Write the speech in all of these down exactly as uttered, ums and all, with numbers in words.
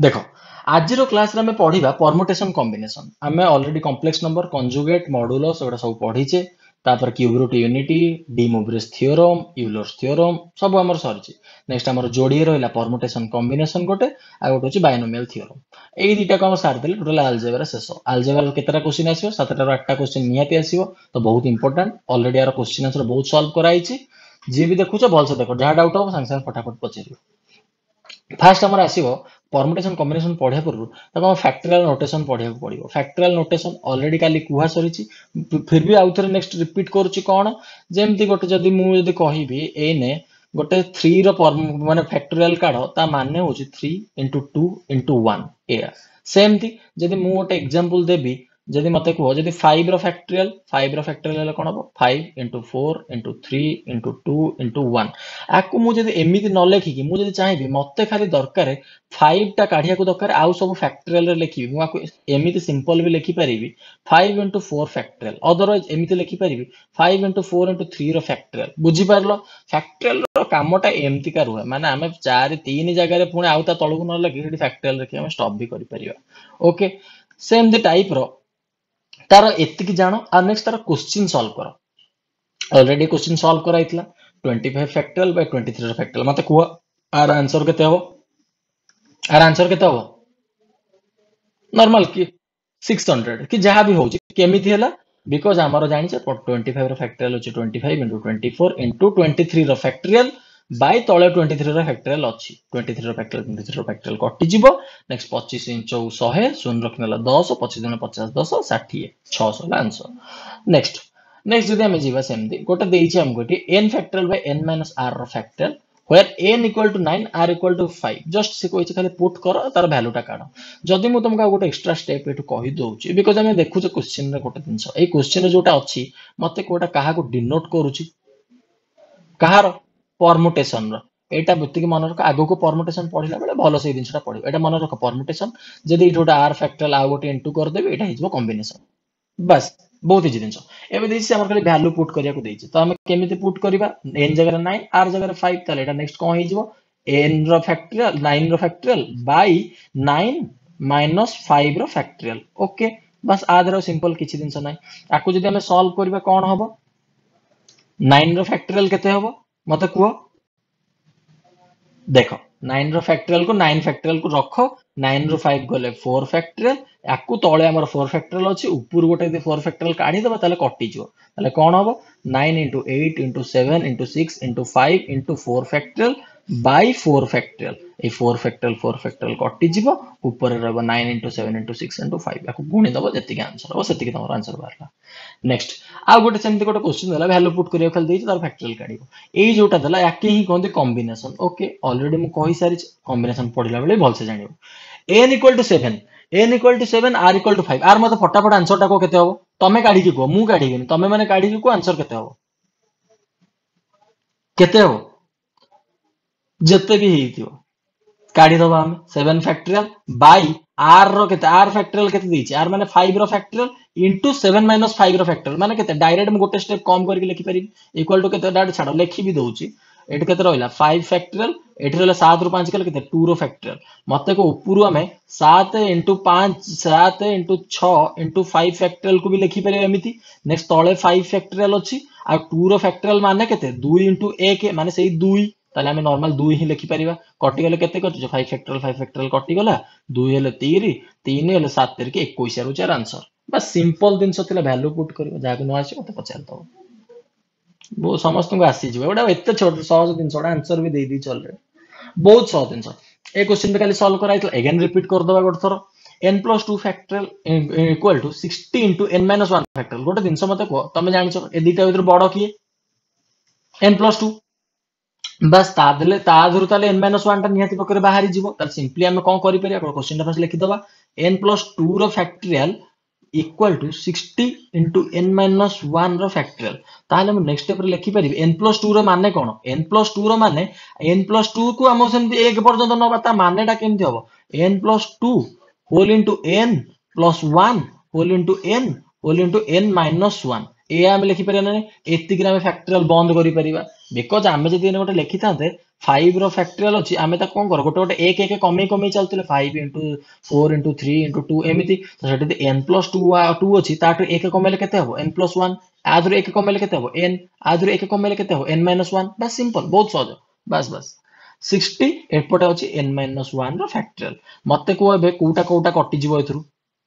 देख आज क्लास में पढ़ा परमुटेशन कॉम्बिनेशन आम already complex number conjugate modulus एगुड़ा सब पढ़ीचे तापर cube root unity de Moivre's theorem Euler's theorem सब आमर सरी नेक्स्ट आमर जोड़िए रहा परमुटेशन कॉम्बिनेशन गोटे आ गोटे हूँ बायनोमियल थ्योरम यही दुटा को सारिदेले टोटाल आलजेब्रा शेष आलजेब्रा केतटा क्वेश्चन आसो सातटा आठटा क्वेश्चन निहाती आसो तो बहुत इंपोर्टेंट ऑलरेडी यार क्वेश्चन आंसर बहुत सॉल्व कराई जी भी देखुच भलसे देख जहाँ डाउट हम सागे सागे फटाफट पचार फास्ट आमर आसो परमुटेशन कॉम्बिनेशन पढ़िया पूर्व फैक्टोरियल नोटेशन पढ़िया पड़ो फैक्टोरियल नोटेशन ऑलरेडी काली कुहा सरी फिर भी आउ थे नेक्स्ट रिपीट करुच्ची कौन जमती गोटे जदि मुझे कहबी एने गोटे थ्री रे फैक्टोरियल काढ़ ता माने हूँ three into two into one एया सेमती जदि मुझे गोटे एग्जांपल देबी जदि मत कह जदि फाइव रो फैक्टोरियल फाइव रो फैक्टोरियल कौन हम five into four into three into two into one आपको मुझे एमती न लिखिकी मुझे चाहिए मत खाली दरकार फाइव टा काढ़िया को दरकार आउ सब फैक्टोरियल लिखी एमती सिंपल भी लिखिपारि five into four factorial otherwise एमती लिखिपारि five into four into three रो फैक्टोरियल बुझीपार फैक्टोरियल कामटा एमती का रुहे माने आम चार तीन जगह पुणी आउ ता तलू न लगे फैक्टोरियल लिखी आम स्टॉप भी कर ओके सेमती टाइप रो तार एतिक जान आ नेक्स्ट तार क्वेश्चन सॉल्व कर ऑलरेडी क्वेश्चन सॉल्व कराइतला twenty five factorial by twenty three factorial मते कह आर आंसर केते हो आर आंसर केते हो नॉर्मल की सिक्स हंड्रेड कि जहां भी होची केमिति हला बिकॉज़ हमर जानि छ ट्वेंटी फाइव रो फैक्टोरियल होची twenty five into twenty four into twenty three रो फैक्टोरियल बाय तळे ट्वेंटी थ्री रो फैक्टोरियल अछि ट्वेंटी थ्री रो फैक्टोरियल ट्वेंटी थ्री रो फैक्टोरियल कटि जिवो नेक्स्ट पच्चीस इंच सौ शून्य रखनेला दस पच्चीस दिन पचास दस साठ छह सौ आंसर नेक्स्ट नेक्स्ट जदि हम जीवा सेमती गोटे देइछि हम गोटे n factorial by n minus r रो factorial where n equal to nine r equal to five just से कोइ खाली पुट कर तार वैल्यू टा काढ जदि मु तुमका गोटे एक्स्ट्रा स्टेप एटु कहि दोउची बिकॉज़ हम देखु छ क्वेश्चन रे गोटे दिनस ए क्वेश्चन जोटा अछि मते कोटा काहा को डिनोट करूची कहार परमुटेशन रो एटा बुत्तिक मन रख आगो को परमुटेशन पढिला बेले भलो से दिनसटा पढिबो एटा मन रख परमुटेशन जदि एटा r फैक्टोरियल आ गोटे इनटू कर देबे एटा हिजबो कॉम्बिनेशन बस बहुत इजी जिनस एबे देछि हमर खाली वैल्यू पुट करिया को देछि तो हम केमिति पुट करबा n जगह नाइन r जगह फाइव ताले एटा नेक्स्ट कोन हिजबो n रो फैक्टोरियल नाइन रो factorial by nine minus five रो फैक्टोरियल ओके बस आदर सिंपल किछि दिनस नै आकु जदि हम सॉल्व करबा कोन हबो नाइन रो फैक्टोरियल केते हबो मते कुओ देखो नाइन रो फैक्टोरियल को नाइन फैक्टोरियल को रखो नाइन रो फाइव गले फोर फैक्टोरियल याकू तळे हमर फोर फैक्टोरियल अछि ऊपर गोटे दे फोर फैक्टोरियल काढी देबा ताले कटि जिवो ताले कोन हबो nine into eight into seven into six into five into four factorial by four factorial ए फोर फैक्टोरियल फोर फैक्टोरियल कटि जिवो ऊपर रहबो nine into seven into six into five याकू गुणी दबो जति के आंसर हो सेति के तमर आंसर बारला नेक्स्ट आ गोटे सेमति गोटे क्वेश्चन देला वैल्यू पुट करियो खाली देछि तार फैक्टोरियल काढिबो एई जोटा देला याके ही कोन दे कॉम्बिनेशन ओके ऑलरेडी मु कहि सारी कॉम्बिनेशन पढिला बेले भल से जानिबो n equal to seven n equal to seven r equal to five आर मते फटाफट आंसर टा को केते होबो तमे काढी कि को मु काढी कि तमे माने काढी कि को आंसर केते होबो केते होबो जत्ते भी हेतियो काढी दबा हम सेवन फैक्टोरियल बाय r रो केते r फैक्टोरियल केते दिछि r माने फाइव रो factorial into seven minus five रो फैक्टोरियल माने केते डायरेक्ट हम गोटे स्टेप कम करके लिखि पारि इक्वल टू केते डायरेक्ट छाडो लिखि भी दोउची एट केते रहला फाइव फैक्टोरियल एट रहला सात रो पाँच केले केते टू रो फैक्टोरियल मते को ऊपर हमें सात into पाँच सात into छह into फाइव फैक्टोरियल को भी लिखि पारे एमिति नेक्स्ट तळे फाइव फैक्टोरियल अछि आ टू रो फैक्टोरियल माने केते टू into वन माने सेही टू ताले हमें नॉर्मल टू ही लिखि परिबा कटि गले केते कटि फाइव फैक्टोरियल फाइव फैक्टोरियल कटि गला टू हेले तीन तीन हेले सात तेर के इक्कीस आरो चार आंसर बस सिंपल दिन सतिला वैल्यू पुट करियो जाके न आसी मते पचार दो वो समस्त को आसी जिवो एटा एते छोट सहज दिन छोटा आंसर भी दे दी चल रे बहुत सहज दिन ए क्वेश्चन पे खाली सॉल्व कराइतला अगेन रिपीट कर दबा गोटे थरो n plus two factorial equal to sixty into n minus one factorial गोटे दिन मते को तमे जानि छ ए दीटा भीतर बड़ किए n plus टू बस तादले तादरु ताले n minus वन टा निहाती पकरे बाहरी जीवो ताल सिंपली हम कोन करि परिया क्वेश्चन टा फस लिखि दबा n plus टू रो factorial equal to sixty into n minus one रो फैक्टोरियल ताले हम नेक्स्ट स्टेप रे लिखि परिबे n plus टू रो माने कोन n plus टू रो माने n plus टू को हम सेमति एक पर्यंत न बता माने टा केमति हबो n plus two whole into n plus one whole into n whole into n minus one ए हम लिखि परिया नै एतिक रे हम फैक्टोरियल बंद करि परिबा बिकॉज़ हम जदि गोटे लिखि थाते फाइव रो फैक्टोरियल अछि आमे ता कोन कर गोटे गोटे एक एक कमी कमी चलतले five into four into three into two एमिति तो सेठी n plus टू टू अछि ताटो एक कमेले केते हबो n plus वन आदरो एक कमेले केते हबो n आदरो एक कमेले केते हबो n minus वन बस सिंपल बहुत सहज बस बस सिक्सटी एपटे अछि n minus वन रो फैक्टोरियल मते को एबे कोटा कोटा कटि जिवो एथुरु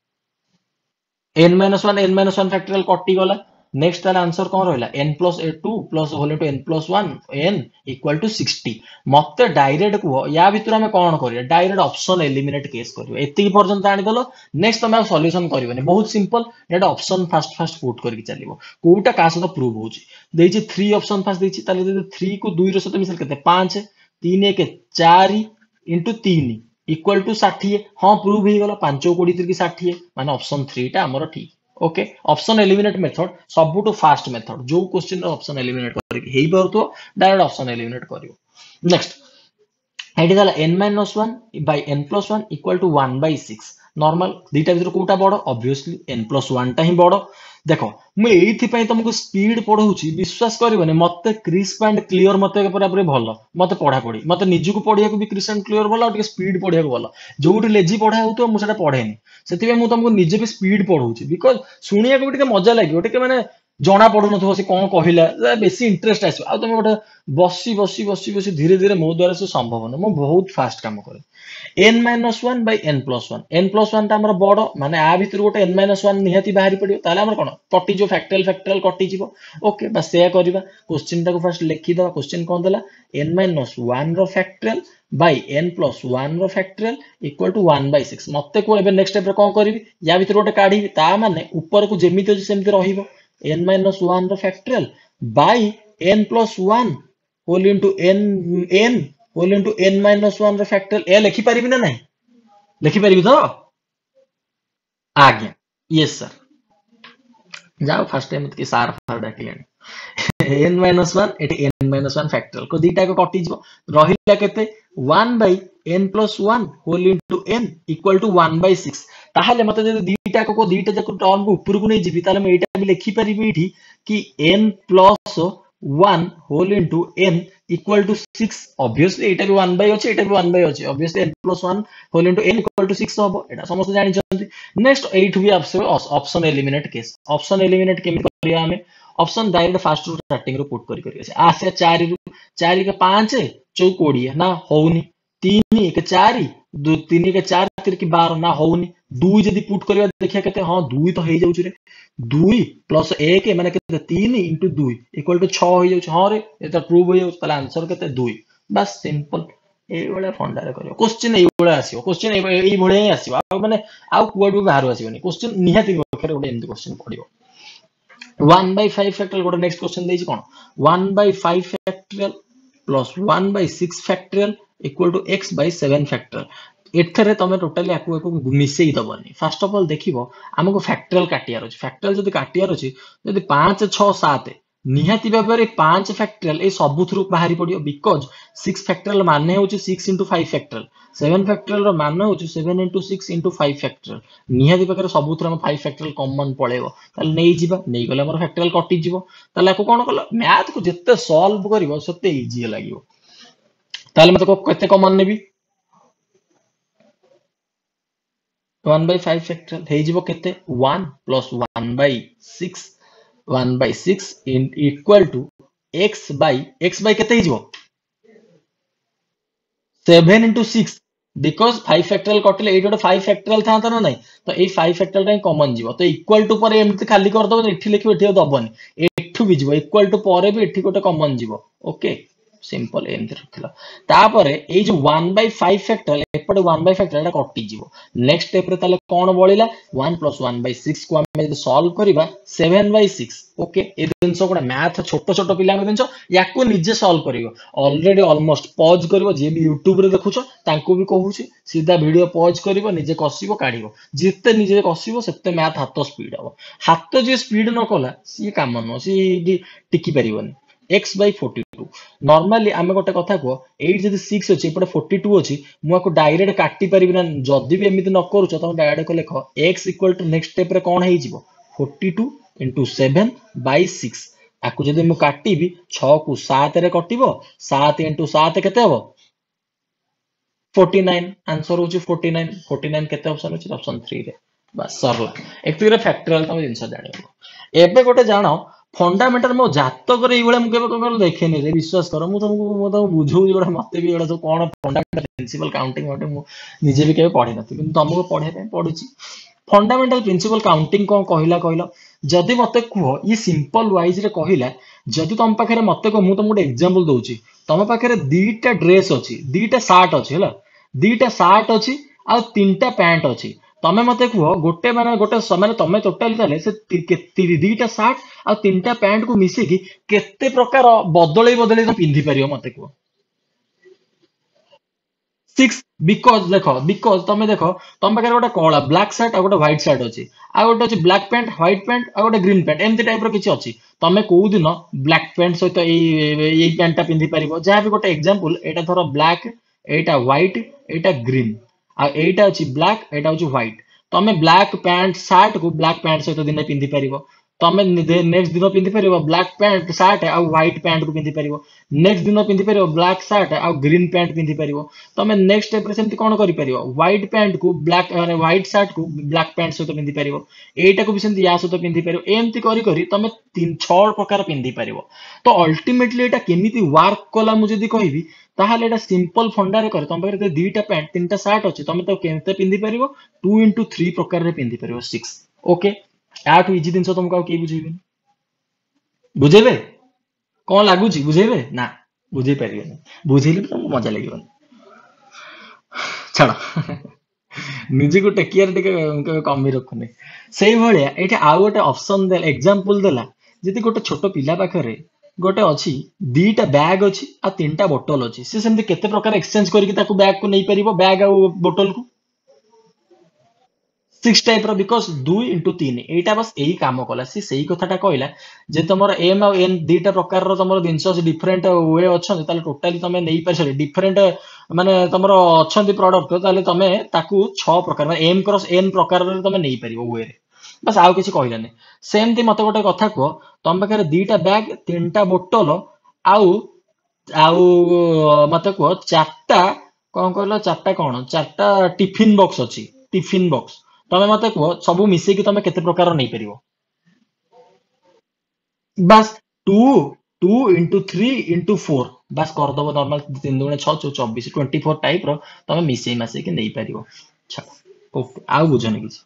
n minus one n minus one factorial कटि गला नेक्स्ट तार आंसर कोन रहला n plus two plus whole into n plus one n equal to sixty मते डायरेक्ट को या भितर हम कोन करिया डायरेक्ट ऑप्शन एलिमिनेट केस करियो एति पर्यंत जानि दलो नेक्स्ट तमे सॉल्यूशन करिवनी बहुत सिंपल एटा ऑप्शन फास्ट फास्ट पुट करके चलिबो कोटा का सहित प्रूव होची देछि थ्री ऑप्शन फास्ट देछि ताले दे थ्री को टू रो सहित मिसल केते पाँच तीन एक चार into तीन इक्वल टू षाठी हाँ प्रूव ही गला पाँच कोड़ी की षाठी माने ऑप्शन थ्री टा हमरो ठीक ओके ऑप्शन एलिमिनेट मेथड सबुटो फास्ट मेथड जो क्वेश्चन रो ऑप्शन एलिमिनेट करके हेई परतो डायरेक्ट ऑप्शन एलिमिनेट करियो नेक्स्ट एटी गला n minus one by n plus one इक्वल to one by six normal दीटा भीतर कोटा बड़ ऑब्वियसली n plus वन टा ही बड़ देखो मु एथि पई तुमको स्पीड पढौची विश्वास करबने मते क्रिस्प एंड क्लियर मते पूरा पूरा भलो मते पढा पढी मते निजु को पढिया को भी क्रिस्प एंड क्लियर भलो और स्पीड पढिया को भलो जोठी लेजी पढा होतो मु सेटा पढेनी सेति मु तुमको निजे भी स्पीड पढौची बिकॉज़ सुनिया को भी टिके मजा लागि ओटे के माने जना पडु नथो से कोन कहिला बेसी इंटरेस्ट आसो आ तुम गोटे बसी बसी बसी बसी धीरे धीरे मो द्वारा से संभव न मो बहुत फास्ट काम करे n minus one by n plus one n plus one ता हमर बड़ माने आ भीतर गोटे n minus वन निहाती बाहरी पडियो ताले हमर कोन कटि जो फैक्टोरियल फैक्टोरियल कटि जीवो ओके बस सेया करबा क्वेश्चन टा को फर्स्ट लिखि दवा क्वेश्चन कोन देला n minus वन रो factorial by n plus one रो factorial equal to one by six मते को एबे नेक्स्ट स्टेप रे कोन करबी या भीतर गोटे काढी ता माने ऊपर को जेमिति अछि सेमति रहिबो n minus वन रो factorial by n plus one whole into n n whole into n minus one रो फैक्टोरियल ए लिखि परिबि ना नहीं लिखि परिबि तो आज्ञा यस सर जाओ फर्स्ट टाइम की सार फार डाकिलेनी n minus वन एटी n minus वन फैक्टोरियल को दीटा को कटि जीवो रहिला केते one by n plus one whole into n equal to one by six ताहले मते जदि दीटा को दीटा जक टर्म को ऊपर को नै जिबि ताले मैं एटा भी लिखि परिबि इठी कि n plus one whole into n equal to six obviously एटा भी वन by अछि एटा भी वन by अछि obviously n plus one whole into n equal to six होबो एटा समस्त जानि छथि नेक्स्ट एट भी आपसे ऑप्शन एलिमिनेट केस ऑप्शन एलिमिनेट केमि करिया हमें ऑप्शन डायरेक्ट फास्ट रू स्टार्टिंग रो पुट करि करि आ से चार रू चार के पाँच चौक बीस ना होउनी तीन एक चार दो तीन के चार तीन के बारह ना होउनी दो जदी पुट करबा देखिया केते हां दो तो हे जाउछ रे दो प्लस एक माने केते तीन into दो इक्वल टू छह हो जाउछ हां रे एटा प्रूव हो जाउछ ताले आंसर केते दो बस सिंपल ए वाला फंडा रे करियो क्वेश्चन ए वाला आसीओ क्वेश्चन ए भळे ही आसीओ आ माने आ कुआडू बाहर आसीओनी क्वेश्चन निहाती बखरे ओडे एंड क्वेश्चन पडियो वन by फाइव फैक्टोरियल गोटे नेक्स्ट क्वेश्चन देछि कोन one by five factorial plus one by six factorial equal to x by seven factorial एथरे तमे टोटली आकु एको मिसेई दबनी फर्स्ट ऑफ ऑल देखिबो हमको फैक्टोरियल काटियार अछि फैक्टोरियल जदी काटियार अछि जदी पाँच छह सात निहाती भाबरे पाँच फैक्टोरियल ए सब थ्रू बाहरी पडियो बिकॉज़ सिक्स फैक्टोरियल माने होछि six into five factorial seven factorial रो माने होछि seven into six into five factorial निहाती बकरे सब थ्रू हम फाइव फैक्टोरियल कॉमन पळेबो ताले नै जिबा नै गले हमर फैक्टोरियल कटि जिवो ताले आकु कोन कल मैथ को जत्ते सॉल्व करिवो सत्ते इजी लागिवो ताले मते को कते कॉमन नेबी वन by फाइव फैक्टोरियल हे जिवो केते one plus one by six one by six इन equal to x by x by केते हिजबो seven into six because five factorial कटले एट गोटे फाइव फैक्टोरियल थांता ना नहीं तो ए फाइव फैक्टोरियल टाइम कॉमन जिवो तो इक्वल टू पर एमति खाली कर दबो एठी लिखिबो एठी दबनी एठू भी जिवो इक्वल टू पर भी एठी गोटे कॉमन जिवो ओके सिंपल एमति रखिला तापरे ए जो वन by फाइव फैक्टोरियल एपटे वन by फैक्टोरियल कटि जिवो नेक्स्ट स्टेप रे ताले कोन बळिला one plus one by six को हम जदी सॉल्व करिबा सेवन by सिक्स ओके ए दिनसो कोन मैथ छोटो छोटो पिला दिनसो याको निजे सॉल्व करियो ऑलरेडी ऑलमोस्ट पॉज करिवो जे भी YouTube रे देखुछो तांको भी कहूची सीधा वीडियो पॉज करिवो निजे कसिवो काढिवो जिते निजे कसिवो सेते मैथ हाथ स्पीड हबो हाथ जे स्पीड न कला सी काम न सी टिकी परिवनी x by forty two normally आमे गोटे कथा को एट जदी सिक्स अछि एपटे फोर्टी टू अछि मु को डायरेक्ट काटी परिबि ना जदी भी एमिति न करूछ त डायरेक्ट को लेखो x equal to next step रे कोन हे जिवो forty two into seven by six आकु जदि मु काटिबी छह को सात रे कटिबो सात इंटू सात केते हबो forty-nine आंसर होची forty-nine forty-nine केते ऑप्शन होची ऑप्शन थ्री रे बस सरला एति रे फैक्टोरियल तम जिंस जानिबो एबे गोटे जानो फंडामेंटल मो जातक रे इबळे मु केबे कोन देखेनी रे विश्वास कर मु तुमको मु तो बुझौ इबड़ा मते भी एडा तो कोन फंडामेंटल प्रिंसिपल काउंटिंग मटे मु निजे भी केबे पढि नथि किंतु तुमको पढे पे पढुची फंडामेंटल प्रिंसिपल काउंटिंग कोन कहिला कहिला जदि मते कुहो ये सिंपल वाइज रे कहिला जदि तुम पाखरे मते को मु तुमको गोटे एग्जांपल दोची तुम पाखरे दीटा ड्रेस अछि दीटा शर्ट अछि हला दीटा शर्ट अछि आ तीनटा पैंट अछि तमे मते कुहो गोटे माने गोटे समय तमे टोटल ताले से ति- के- ति- दीटा शर्ट आ तीनटा पैंट को मिसे की केते प्रकार बदलै बदलै तो पिंधि परियो मते कुहो सिक्स बिकज देखो बिकज तमे देखो तम पाखे गोटे कला ब्लैक शर्ट आ गोटे व्हाइट शर्ट अछि आ गोटे अछि ब्लैक पैंट व्हाइट पैंट आ गोटे ग्रीन पैंट एमती टाइप रो किछि अछि तमे कोउ दिन ब्लैक पैंट सहित एई एई पैंट टा पिंधि परिबो जहा भी गोटे एग्जांपल एटा धरो ब्लैक एटा व्हाइट एटा ग्रीन आ एटा अछि ब्लैक एटा अछि व्हाइट तमे ब्लैक पैंट शर्ट को ब्लैक पैंट सहित दिन पिंधि परिबो तमे नेक्स्ट दिन पिंधि परिबो ब्लैक पैंट शर्ट आ व्हाइट पैंट को पिंधि परिबो नेक्स्ट दिन पिंधि परिबो ब्लैक शर्ट आ ग्रीन पैंट पिंधि परिबो तमे नेक्स्ट स्टेप रे सेमति कोन करि परिबो व्हाइट पैंट को ब्लैक माने व्हाइट शर्ट को ब्लैक पैंट सहित पिंधि परिबो एटा को भी सेमति या सहित पिंधि परिबो एमति करि करि तमे तीन छह प्रकार पिंधि परिबो तो अल्टीमेटली एटा केमिति वर्क कला मु जदी कहिबी ताहाले एटा सिंपल फंडा रे करे तम पाखरे दुईटा पैंट तीनटा शर्ट अछि तमे तो केमते पिंधि परिबो टू इंटू थ्री प्रकार रे पिंधि परिबो सिक्स ओके आठु इजी जिंस तुमको के बुझेबे बुझेबे कौन लागुची बुझेबे ना बुझे पारिबेनी बुझेले तो तुमको मजा लागिबनी छाड़ निजे को टेकियर टिके केबे कमी रखुनी सेही भलिया एटा आ गोटे ऑप्शन दे एग्जांपल देला जति गोटे छोटो पिला पाखरे गोटे अछि दीटा बैग अछि आ तीनटा बोतल अछि से सेमति केते प्रकार एक्सचेंज करके ताको बैग को नै परिबो बैग आ बोतल को सिक्स टाइप रो बिकॉज दुई इंटू तीन एटा बस यही काम कला सी सही कथाटा कहला जे तुमर एम आ एन दीटा प्रकार रो तुमर जिंस अछि डिफरेंट वे अछन ताले टोटली तमे नै पार सरी डिफरेंट माने तुमर अछन प्रोडक्ट ताले तमे ताकू छह प्रकार माने एम क्रॉस एन प्रकार रो तमे नै परिबो वे रे बस आउ किछि कहलानी सेमति मते गोटे कथा को तम पाखरे दीटा बैग तीनटा बोतल आउ आउ मते को चारटा कोन कहलो चारटा कोन चारटा टिफिन बॉक्स अछि टिफिन बॉक्स तमे मते को सब मिसे की तमे केते प्रकार नै परिबो बस two two into three into four बस कर दबो नॉर्मल तीन दुणे छह चौ चौबीस ट्वेंटी फोर टाइप रो तमे मिसे मासे की नै परिबो अच्छा ओके आउ बुझनी किछि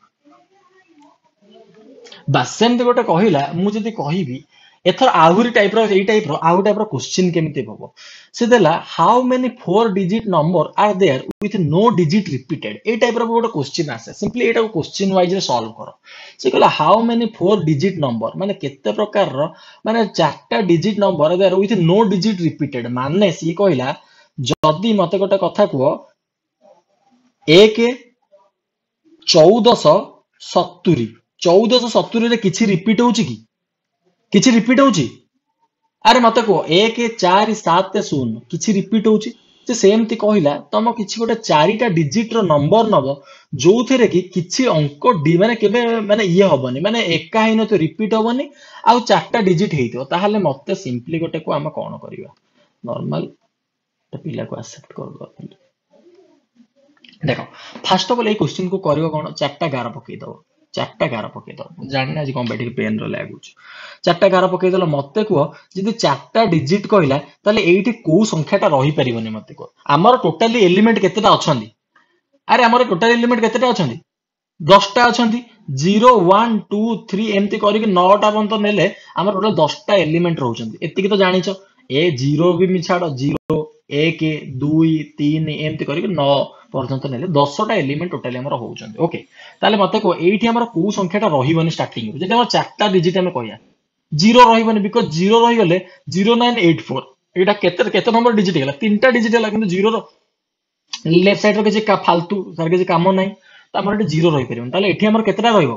बस सेमते गोटे कहिला मु जदी कहिबी एथर आहुरी टाइप रो एई टाइप रो आउ टाइप रो क्वेश्चन केमिते हबो से देला how many four digit number are there with no digit repeated ए टाइप रो गोटे क्वेश्चन आसे सिंपली एटा को क्वेश्चन वाइज रे सॉल्व करो से कहला how many four digit number माने केते प्रकार रो माने चारटा digit number there with no digit repeated माने सी कहला जदी मते गोटे कथा को एक चौदह सत्तरी चौदह सत्तरी रे किछि रिपीट होउची की किछि रिपीट होउची अरे मते को एक चार सात शून्य किछि रिपीट होउची से सेमती कहला तम किछि गोटे चारिटा डिजिट रो नंबर नबो जोथेरे कि किछि अंक डी माने केबे माने ये हबनी माने एका हिन तो रिपीट हबनी आ चारटा डिजिट हेइतो ताहाले मते सिंपली गोटे को हम कोन करबा नॉर्मल तो पिला को एक्सेप्ट कर दो देखो फर्स्ट ऑफ ऑल ए क्वेश्चन को करियो कोन चारटा गार पकई दो चारटा गार पकई दो जानि आज कॉम्पिटिटिव पेन रो लागुच चारटा गार पकई देलो मते को जदी चारटा डिजिट कहला ताले एठी को संख्याटा रही परिबनी मते को हमर टोटली एलिमेंट केतेटा अछंदी अरे हमर टोटल एलिमेंट केतेटा अछंदी दस टा अछंदी जीरो वन टू थ्री एमती करिक नौ टा बंत नेले हमर टोटल दस टा एलिमेंट रहउछंदी एतिकी तो जानिचो ए जीरो भी मिछाडो जीरो एक दुई तीन एमती करिक नौ पर्यंत नेले दस टा एलिमेंट टोटली हमर होउछंदी ओके ताले मते को एठी हमर को संख्याटा रहिबनी स्टार्टिंग जदि हमर चारटा डिजिट हम कहया जीरो रहिबनी बिकॉज़ जीरो रहि गले जीरो नाइन एट फोर एटा केते केते नंबर डिजिट गेला तीनटा डिजिट गेला किंतु जीरो रो लेफ्ट साइड रो किछि का फालतू सर किछि काम नै त हमर एठी जीरो रहि परिबन ताले एठी हमर केतेटा रहिबो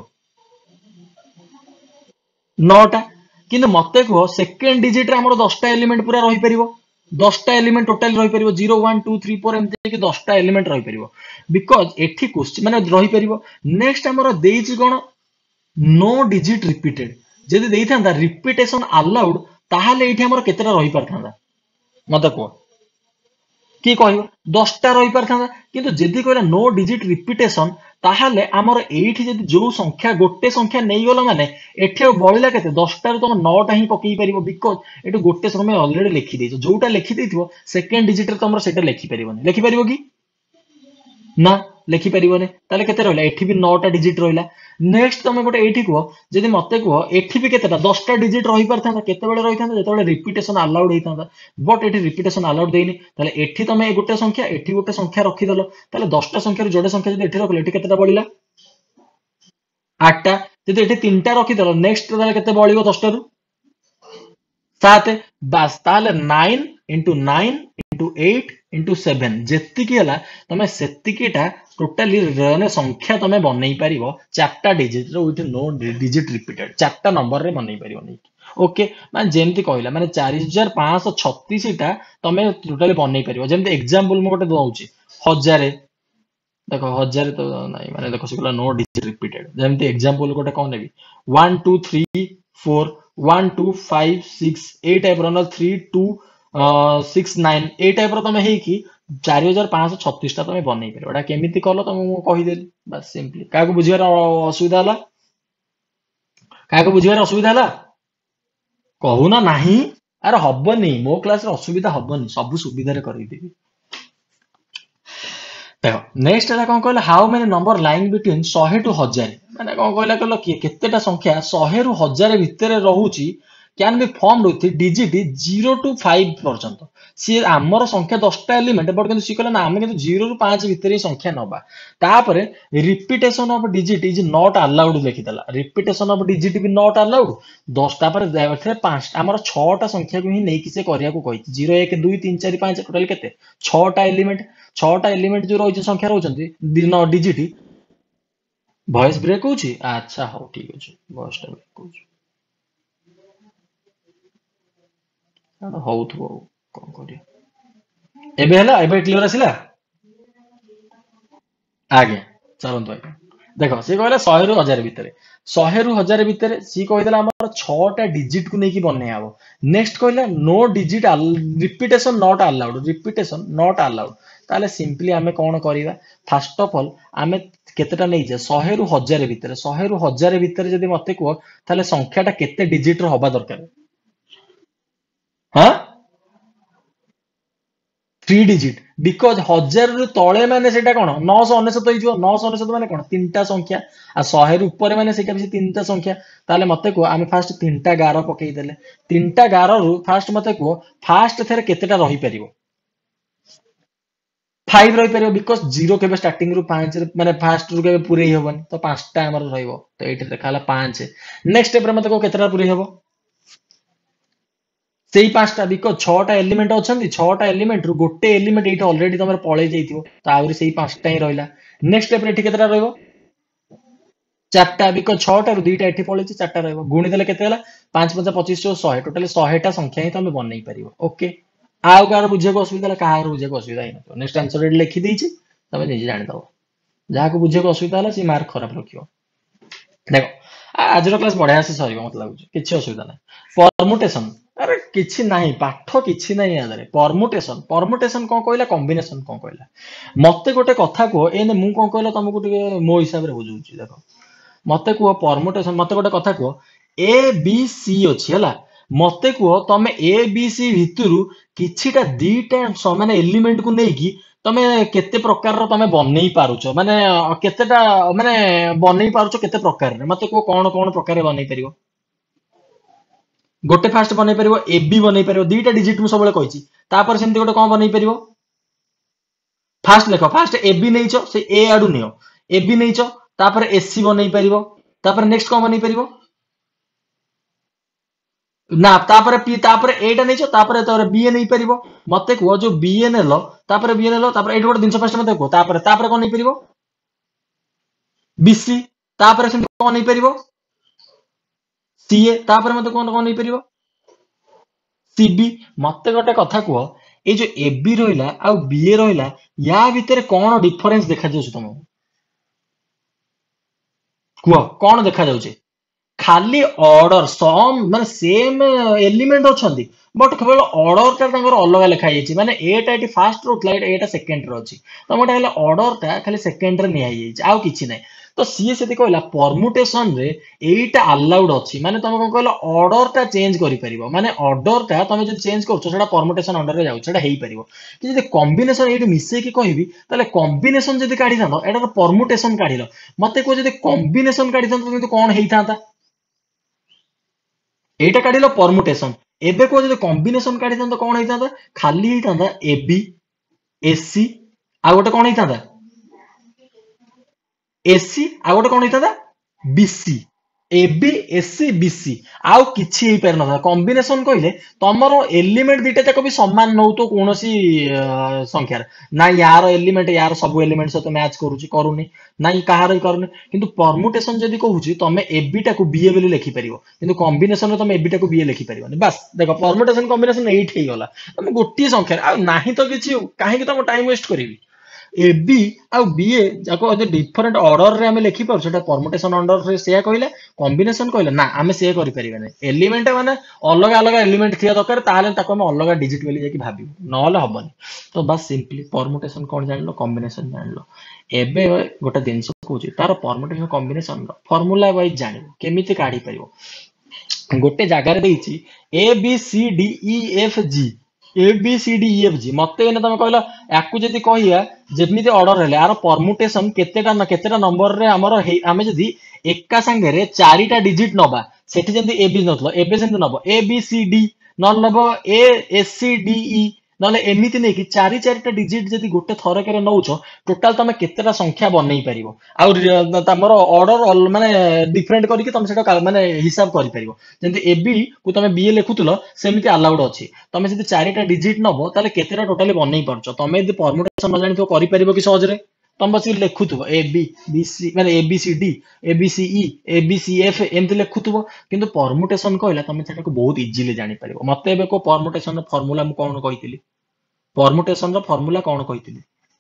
नौ टा किंतु मते को सेकंड डिजिट रे हमर दस टा एलिमेंट पूरा रहि परिबो दस टा एलिमेंट टोटल रहि परिबो zero one two three four एमते कि दस टा एलिमेंट रहि परिबो बिकॉज़ एठी क्वेश्चन माने रहि परिबो नेक्स्ट हमर देइछि कोन नो डिजिट रिपीटेड जदि देइथांदा रिपीटेशन अलाउड ताहाले एठी हमर केतेटा रही परथांदा मते को कि कहब दसटा रही पारथांदा किंतु जदि कहला नो डिजिट रिपीटेशन ताहाले हमर एठी जदि जो संख्या गोटे संख्या नहीं गलो माने एठी बळिला केते दसटा रे तुम नौटा ही पकई परिबो बिकॉज एटु गोटे समय ऑलरेडी लिखि देइछो जोटा लिखि देइथिबो सेकंड डिजिट रे तुमर सेटा लिखि परिबोनी लिखि परिबो कि ना लिखि परिबोनी ताले केते रहला एठी भी नौटा डिजिट रहला नेक्स्ट तुम गोटे एठी को जदि मते को एठी भी केतेटा दसटा डिजिट रही परथांदा केते बेले रही थांदा जेतेबेले रिपीटेशन अलाउड हेइथांदा बट एठी रिपीटेशन अलाउड देइनी ताले एठी तुम ए गोटे संख्या एठी गोटे संख्या रखि दलो ताले दसटा संख्या रे जोडे संख्या जदि एठी रखले एठी केतेटा बळिला आठटा जदि एठी तीनटा रखि दलो नेक्स्ट ताले केते बळिबो दसटा रु सात बास ताले nine into nine into eight into seven जेतिकी हला तमे सेतिकीटा टोटली रने संख्या तमे बनई परिबो चारटा डिजिट रो विथ नो डिजिट रिपीटेड चारटा नंबर रे बनई परिबो नै ओके माने जेमति कहला माने चार हजार पाँच सौ छत्तीस टा तमे टोटली बनई परिबो जेमति एग्जांपल म गोटे दउची हजार देखो हजार तो नहीं माने देखो सिकला नो डिजिट रिपीटेड जेमति एग्जांपल गोटे कोन नेबी one two three four one two five six ए टाइप रो थ्री टू सिक्स नाइन ए टाइप रो तमे हे कि चार हजार पाँच सौ छत्तीस टा तमे बनई परिबो एटा केमिति करलो तमे मु कहि देली बस सिंपली काको बुझिबार असुविधा हला काको बुझिबार असुविधा हला कहू ना नाही अरे हबनी मो क्लास रे असुविधा हबनी सब सुविधा रे करि देबी देखो नेक्स्ट है कौन कहला how many number lying between सौ टू हजार माने कौन कहला कहलो कि केतेटा संख्या सौ रु हजार भितर रहूची can be formed with digit zero to five पर्यंत सी आमर संख्या दसटा एलिमेंट बट किंतु सी कहला ना हम किंतु जीरो रु पाँच भितर ही संख्या नबा तापरे repetition of digit is not allowed लिखि देला रिपीटेशन ऑफ डिजिट भी नॉट अलाउड दस तापर एथे पाँच हमर छह टा संख्या को ही नै कि से करिया को कहि जीरो एक दो तीन चार पाँच टोटल केते छह टा एलिमेंट छह टा एलिमेंट जो रही संख्या रहउचंती दिन डिजिट वॉइस ब्रेक होची अच्छा हो ठीक अछि वॉइस टा ब्रेक होची आडा होउथबो कोन करिया एबे हला एबे क्लियर आसिला आगे चलंतु आगे देखो सी कहला सौ रु हजार भितर सौ रु हजार भितर सी कहिदला हमर छह टा डिजिट को नेकी बने आबो नेक्स्ट कहला no digit repetition not allowed repetition not allowed ताले सिंपली आमे कोन करिवा फर्स्ट ऑफ ऑल आमे केतेटा नै जे सौ रु हजार भितर सौ रु हजार भितर जदी मते को ताले संख्याटा केते डिजिट रो होबा दरकार हां थ्री डिजिट बिकॉज हजार रु तळे माने सेटा कोन नौ सौ उनसठ होइजो नौ सौ उनसठ माने कोन तीनटा संख्या आ सौ रु ऊपर माने सेटा भी तीनटा संख्या ताले मते को आमे फर्स्ट तीनटा ग्यारह पकई देले तीनटा ग्यारह रु फर्स्ट मते को फर्स्ट थेर केतेटा रही परिबो फाइव रही परिबो बिकॉज जीरो केबे स्टार्टिंग रु पाँच रे माने फर्स्ट रु केबे पूरे हेबन तो पाँचटा हमर रहइबो तो एठी देखाला पाँच नेक्स्ट स्टेप रे मते को केतेटा पूरे हेबो सेई पांचटा बिकॉज छटा एलिमेंट अछंती छटा एलिमेंट रु गोटे एलिमेंट एठी ऑलरेडी तमर पळे जाइथिबो तो आउरी सेई पांचटा ही रहइला नेक्स्ट स्टेप रे एठी केतेटा रहइबो चारटा बिकॉज छटा रु दुईटा एठी पळे छि चारटा रहइबो गुणी देले केते हला पाँच पचास पच्चीस सौ टोटली सौ टा संख्या ही तमे बनई परिबो ओके आउ कार बुझे को असुविधा ला कार बुझे को असुविधा ही नेक्स्ट आंसर रेड लिखि देछि तमे निजे जानि दबो जाहा को बुझे को असुविधा हला सी मार्क खराब रखियो देखो आज रो क्लास बढ़िया से सरीबो मत लागु किछि असुविधा नै परमुटेशन अरे किछि नाही पाठ किछि नाही आदरे परमुटेशन परमुटेशन कोन कहला कॉम्बिनेशन कोन कहला मते गोटे कथा को एने मु कोन कहला तुमको टिके मो हिसाब रे बुझुची देखो मते को परमुटेशन मते गोटे कथा को ए बी सी अछि हला मते को तमे ए बी सी भितरु किछिटा दीटा माने एलिमेंट को नै की तमे केते प्रकार रो तमे बनै पारुछो माने केतेटा माने बनै पारुछो केते प्रकार रे मते को कोन कोन प्रकार रे बनै परिबो गोटे फास्ट बनै परिबो ए बी बनै परिबो दीटा डिजिट मु सबले कहिछि तापर सेमति गोटे कोन बनै परिबो फास्ट लेखो फास्ट ए बी नैचो से ए आडू नियो ए बी नैचो तापर ए सी बनै परिबो तापर नेक्स्ट कोन बनै परिबो ना तापर पी तापर एटा नैचो तापर तापर बी ए नै परिबो मते को जो बी ए नेलो तापर बी ए नेलो तापर एटा गोटे दिन फास्ट मते को तापर तापर कोन नै परिबो बी सी तापर सेमति कोन नै परिबो सीए तापर मते कोन कोन नै परिबो सीबी मते गोटे कथा को ए जो एबी रहिला आ बीए रहिला या भीतर कोन डिफरेंस देखा जाउछ तुमको को कोन देखा जाउछ खाली ऑर्डर सम माने सेम एलिमेंट अछंती बट केवल ऑर्डर ता तांकर अलग लिखा जायछि माने एटा एटी फास्ट रो फ्लाइट एटा सेकंड रो अछि तो मोटा हला ऑर्डर ता खाली सेकंड रे निया जायछि आउ किछि नै तो सीए सेति कहला परमुटेशन रे एटा अलाउड अछि माने तुम कोन कहला ऑर्डर ता चेंज करि परिबो माने ऑर्डर ता तुम जे चेंज करछो सेटा परमुटेशन अंडर रे जाउ सेटा हेई परिबो कि जदि कॉम्बिनेशन एटी मिसे कि कहबी ताले कॉम्बिनेशन जदि काढी थानो एटा परमुटेशन काढिलो मते को जदि कॉम्बिनेशन काढी थानो तो कोन हेई थांता एटा काढिलो परमुटेशन एबे को जदि कॉम्बिनेशन काढी थानो कोन हेई थांता खाली हेई थांता एबी एसी आ गोटे कोन हेई थांता एसी आ गोटे कोन हेई थांता बीसी एबी एसी बीसी आउ किछि हेई पर न कॉम्बिनेशन कहले तमरो एलिमेंट दिटा तक भी समान नौ तो कोनोसी संख्या ना यार एलिमेंट यार सब एलिमेंट सहित मैच करूची करूनी ना कहार करूनी किंतु परमुटेशन जदी कहूची तमे एबी टाको बीए बोली लिखि परिबो किंतु कॉम्बिनेशन रे तमे एबी टाको बीए लिखि परिबोनी बस देखो परमुटेशन कॉम्बिनेशन एट हेई गला तमे गोटी संख्या आ नाही तो किछि काहे कि तम टाइम वेस्ट करिवि एबी आउ बीए जाको अदे डिफरेंट ऑर्डर रे हमें लिखि पर सेटा परमुटेशन ऑर्डर रे सेया कहले कॉम्बिनेशन कहले ना हमें से करि परिबे नै एलिमेंट माने अलग अलग एलिमेंट थिया दरकार ताले ताको हम अलग डिजिट बोली जाकी भाबी नहले हबनी तो बस सिंपली परमुटेशन कोन जानलो कॉम्बिनेशन जानलो एबे गोटे दिन कहूची तार परमुटेशन कॉम्बिनेशन फार्मूला वाइज जानिबो केमिति काढी परिबो गोटे जगार देइची A B C D E F G A B C D E F G मते एने तमे कहला याकू जदी कहिया जेमिति ऑर्डर हेले आरो परमुटेशन केतेटा न केतेटा नंबर रे हमर आमे जदी एका संगे रे चारिटा डिजिट नबा सेठी जदी ए बी नथलो एबे सेंति नबो ए बी सी डी न नबो ए एस सी डी ई नले एमिति नै कि चारि चारिटा डिजिट जदी गोटे थरक रे नउछो टोटल तमे केतेटा संख्या बनै परिबो आ तमरो ऑर्डर माने डिफरेंट करिके तमे सेटा माने हिसाब करि परिबो जेंति एबी को तमे बीए लिखुतलो सेमिति अलाउड अछि तमे जदी चारिटा डिजिट नबो ताले केतेटा टोटली बनै परछो तमे जदी परमुटेशन न जानि तो करि परिबो कि सहज रे तम बस लिखुथबो ए बी बी सी माने A B C D A B C E A B C F एमति लिखुथबो किंतु परमुटेशन कहला तमे सेटा को बहुत इजीली जानि परिबो मते एबे को परमुटेशन रो फार्मूला मु कोन कहितली परमुटेशन रो फार्मूला कोन कहितली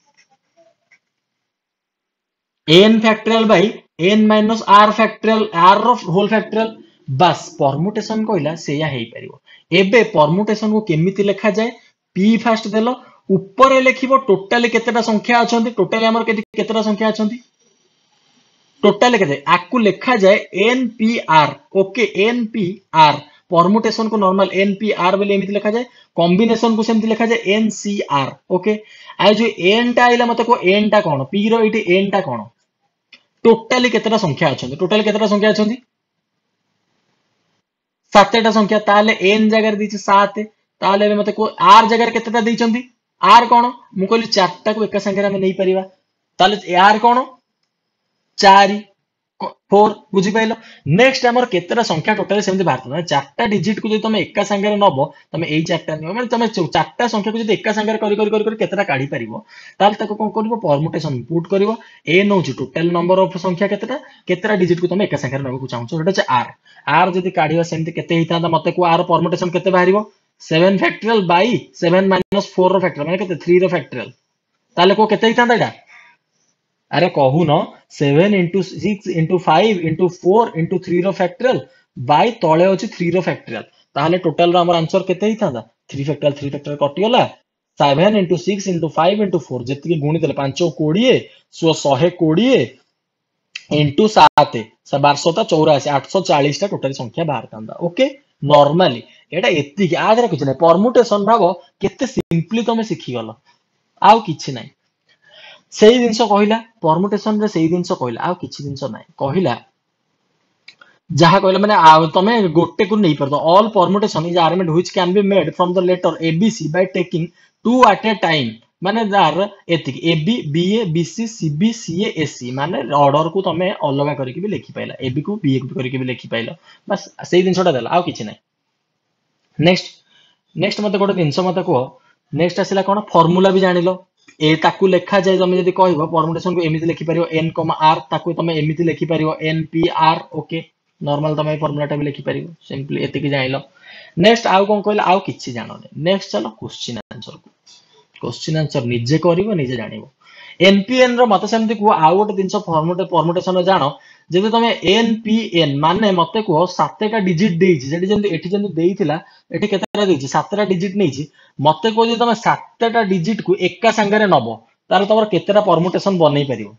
n factorial by n minus r factorial r रो होल फैक्टोरियल बस परमुटेशन कहला सेया हेई परिबो एबे परमुटेशन को केमिति लिखा जाय p फास्ट देलो ऊपर लिखिबो टोटली केतेटा संख्या अछंती टोटली हमर केतेटा संख्या अछंती टोटली केते आकु लिखा जाय npr ओके npr परमुटेशन को नॉर्मल npr बोले एमिति लिखा जाय कॉम्बिनेशन को सेमिति लिखा जाय ncr ओके आ जो n टा आइला मते को n टा कोन p रो इटी n टा कोन टोटली केतेटा संख्या अछंती टोटली केतेटा संख्या अछंती सातटा संख्या ताले n जगह दी सात ताले मते को r जगह केतेटा दैचंती r कोन मु कहली चारटा को एका संख्या में नहीं परिबा ताले r कोन चार फोर बुझी पाइलो नेक्स्ट हमर केतेटा संख्या टोटली सेमति भारत माने चारटा डिजिट को जे तमे एका संख्या रे नबो तमे एई चारटा नियो माने तमे चारटा संख्या को जे एका संख्या रे करी करी करी केतेटा काढी परिबो ताल ताको कोन करबो परमुटेशन पुट करबो ए नौची टोटल नंबर ऑफ संख्या केतेटा केतेटा डिजिट को तमे एका संख्या रे नबो चाहछो सेटा छ r r जदी काढिबा सेमति केते हितांदा मते को r परमुटेशन केते बाहरिबो seven factorial by seven minus four रो फैक्टोरियल माने केते थ्री रो फैक्टोरियल ताले को केते हितांदा एटा अरे कहू न seven into six into five into four into three रो फैक्टोरियल बाय तळे अछि थ्री रो फैक्टोरियल ताहले टोटल रो हमर आंसर केते हितांदा थ्री फैक्टोरियल थ्री फैक्टोरियल कटि गला seven into six into five into four जति गुणी देले पाँच बीस सो एक सौ बीस इंटू सात बारह चौरासी आठ सौ चालीस टा टोटल संख्या बाहर तांदा ओके नॉर्मली एटा एति कि आदर किछ नै परमुटेशन भाबो केते सिंपली तमे सिखि गलो आउ किछ नै सेही दिनस कहिला परमुटेशन रे सेही दिनस कहिला आ किछि दिनस नै कहिला जहा कहिला माने आ तमे गोटे को नै परतो all permutation is armed which can be made from the letter ABC by taking two at a time माने दार एतिक AB BA BC CB CA AC माने ऑर्डर को तमे अलगा करिक भी लिखि पाइला एबी को बीए को करिक भी लिखि पाइला बस सेही दिनसटा देला आ किछि नै नेक्स्ट नेक्स्ट मते गोटे दिनस मते को नेक्स्ट आसिला कोन फार्मूला भी जानिलो ए ताकू लेखा जाय तमे जदी कहबो परमुटेशन को एमिति लिखि परियो n, r ताकू तमे एमिति लिखि परियो npr ओके नॉर्मल तमे फार्मूलाटा भी लिखि परियो सिंपली एति कि जानिलो नेक्स्ट आउ कोन कहला आउ किछि जानो नै नेक्स्ट चलो क्वेश्चन आंसर को क्वेश्चन आंसर निजे करिवो निजे जानिबो एनपीएन रो मत सेमती को आउ गोटे जिनस फॉर्मुटे परमुटेशन जानो जदि तुम एनपीएन माने मते को सातटा डिजिट देइछि जेडी जेंति एठी जेंति देइथिला एठी केतेटा देइछि सातटा डिजिट नैछि मते को जे तुम सातटा डिजिट को एका संगरे नबो तार तमर केतेटा परमुटेशन बनै परिबो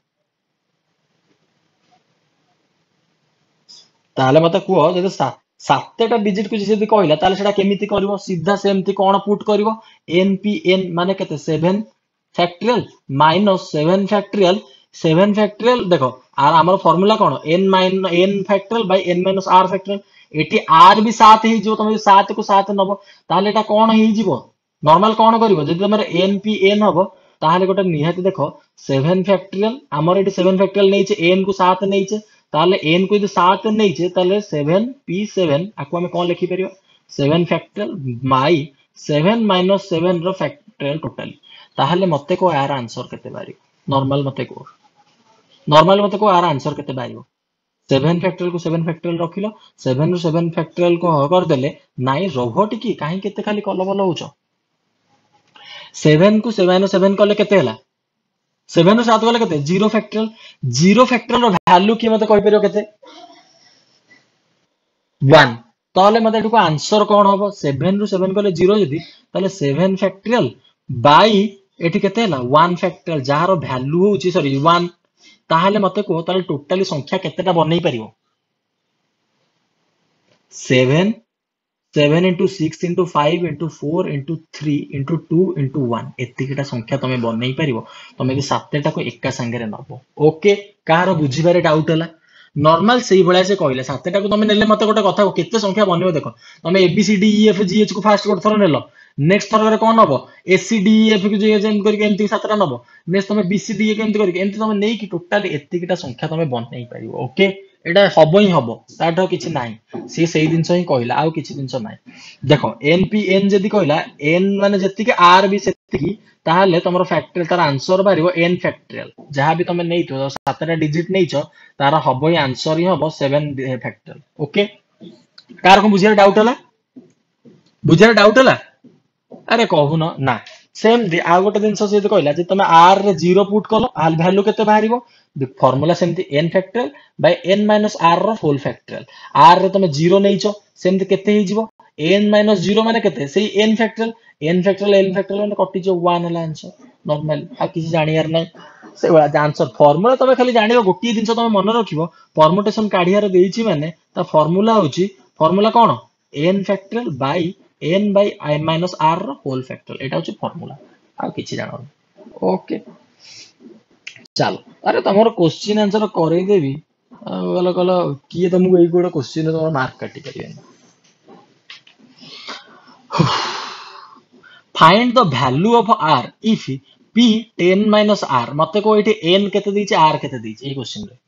ताले मते को जदि सातटा डिजिट को जदि कहला ताले सेटा केमिति करबो सीधा सेमती कोन पुट करबो एनपीएन माने केते seven factorial minus seven factorial seven factorial देखो आर हमर फार्मूला कोन n minus n factorial by n minus r factorial एटी r भी सात ही जो तुम सात को सात नबो ताले एटा कोन ही जीवो नॉर्मल कोन करिवो जदि हमर npn हबो ताले गोटे निहाती देखो सेवन फैक्टोरियल हमर एटी सेवन फैक्टोरियल नैचे n को सात नैचे ताले n को यदि सात नैचे ताले सेवन p सेवन आको हम कोन लिखि परियो seven factorial by seven minus seven रो फैक्टोरियल टोटली ताहले मते को यार आंसर केते बारियो नॉर्मल मते को नॉर्मल मते को यार आंसर केते बारियो सेवन फैक्टोरियल को सेवन फैक्टोरियल रखिलो सेवन रो सेवन फैक्टोरियल को कर देले नाइ रोबोट की काहे केते खाली कलबल होचो सेवन को सेवन रो सेवन कले केते हला सेवन रो सात कले केते जीरो फैक्टोरियल जीरो फैक्टोरियल रो वैल्यू की मते कहि परियो केते वन ताले मते एटुको आंसर कोन हबो सेवन रो सेवन कले जीरो जदी ताले सेवन फैक्टोरियल बाय एठी केते हला वन फैक्टोरियल जहारो वैल्यू होची सॉरी वन ताहले मते को ताले टोटली संख्या केतेटा बनै परियो seven seven into six into five into four into three into two into one एतिकिटा संख्या तमे बनै परियो तमे कि सातटा को एका संगे नबो ओके कार बुझी बारे डाउट हला नॉर्मल सही भला से कहले सातटा को तमे नेले मते गोटे कथा केते संख्या बनियो देखो तमे A B C D E F G H को फास्ट गोटे थरो नेलो नेक्स्ट थरो रे कोन हबो ए सी डी ई एफ को जे जेम करके एंती सातटा नबो नेक्स्ट तमे बी सी डी ए केंती करके एंती तमे नै कि टोटल एतिकिटा संख्या तमे बनै परियो ओके एटा हबो ही हबो ताठो किछि नाही सी सेही दिनस ही कहला आउ किछि दिनस नाही देखो एनपीएन जदी कहला n माने जति के r भी सेति की ताहले तमरो फैक्टोरियल तार आंसर बारिवो n फैक्टोरियल जहां भी तमे नैतो सातटा डिजिट नैचो तार हबो ही आंसर ही हबो सेवन फैक्टोरियल ओके कार को बुझिया डाउट हला बुझिया डाउट हला अरे कहू न ना सेम दे आ गोटे दिन से कहला जे तमे r रे जीरो पुट कलो आल वैल्यू केते बाहरिबो फार्मूला सेमती n factorial by n minus r रो होल फैक्टोरियल r रे तमे जीरो नैचो सेमती केते ही जीवो n माइनस जीरो माने केते सेही n factorial n factorial n factorial माने कटि जो वन हला आंसर नॉर्मल आ किछि जानि यार नै से वाला आंसर फार्मूला तमे खाली जानिबो गोटी दिन से तमे मन रखिबो परमुटेशन काढियार देइछि माने ता फार्मूला होछि फार्मूला कोन n factorial by n by i minus r रो होल फैक्टोरियल एटा होछि फार्मूला आ किछि जानो ओके चलो अरे तमरो क्वेश्चन आंसर करे देबी गलो गलो किए तुमको एई गोडा क्वेश्चन तमरो मार्क काटी करियन find the value of r if p ten minus r मते को एठी n केते दिछि r केते दिछि ए क्वेश्चन रे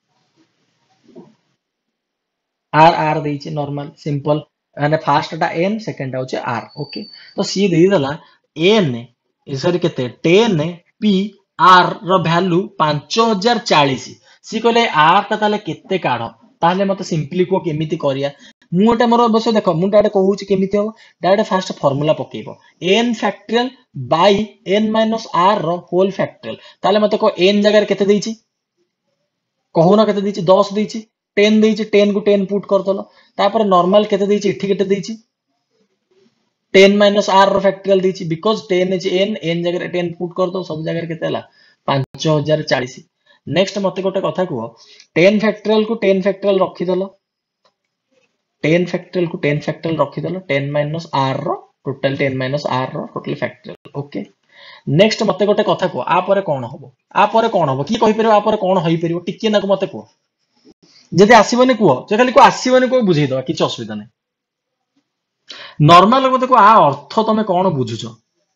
r r दिछि नॉर्मल सिंपल माने फर्स्ट टा n सेकंड टा होछि r ओके तो सी देई दला n ए सॉरी केते टेन p r रो वैल्यू पाँच हज़ार चालीस सी कहले r ता ताले केते काढो ताले मते सिंपली को केमिति करिया मुटा मोर बस देखो मु डायरेक्ट कहूची केमिति हो डायरेक्ट फर्स्ट फार्मूला पकेइबो n factorial by n minus r रो होल फैक्टोरियल ताले मते को n जगह रे केते देइची कहू ना केते देइची दस देइची टेन देइची टेन को टेन पुट कर दलो तापर नॉर्मल केते देइची इठी केते देइची टेन माइनस r रो फैक्टोरियल देइची because ten is n n जगह रे टेन पुट कर दो सब जगह रे केते हला पाँच हज़ार चालीस नेक्स्ट मते गोटे कथा को टेन फैक्टोरियल को टेन फैक्टोरियल रखि दलो टेन फैक्टोरियल को टेन फैक्टोरियल रखि दलो टेन माइनस r रो टोटल टेन माइनस r रो टोटल फैक्टोरियल ओके नेक्स्ट मते गोटे कथा को आ परे कोन हबो आ परे कोन हबो की कहि परबो आ परे कोन होई परबो टिके ना को मते को जदि आसीबने को जे खाली को आसीबने को बुझै दवा किछ असुविधा नै नॉर्मल मते को आ अर्थ तमे कोन बुझुछो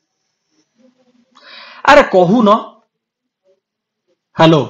अरे कहू न हेलो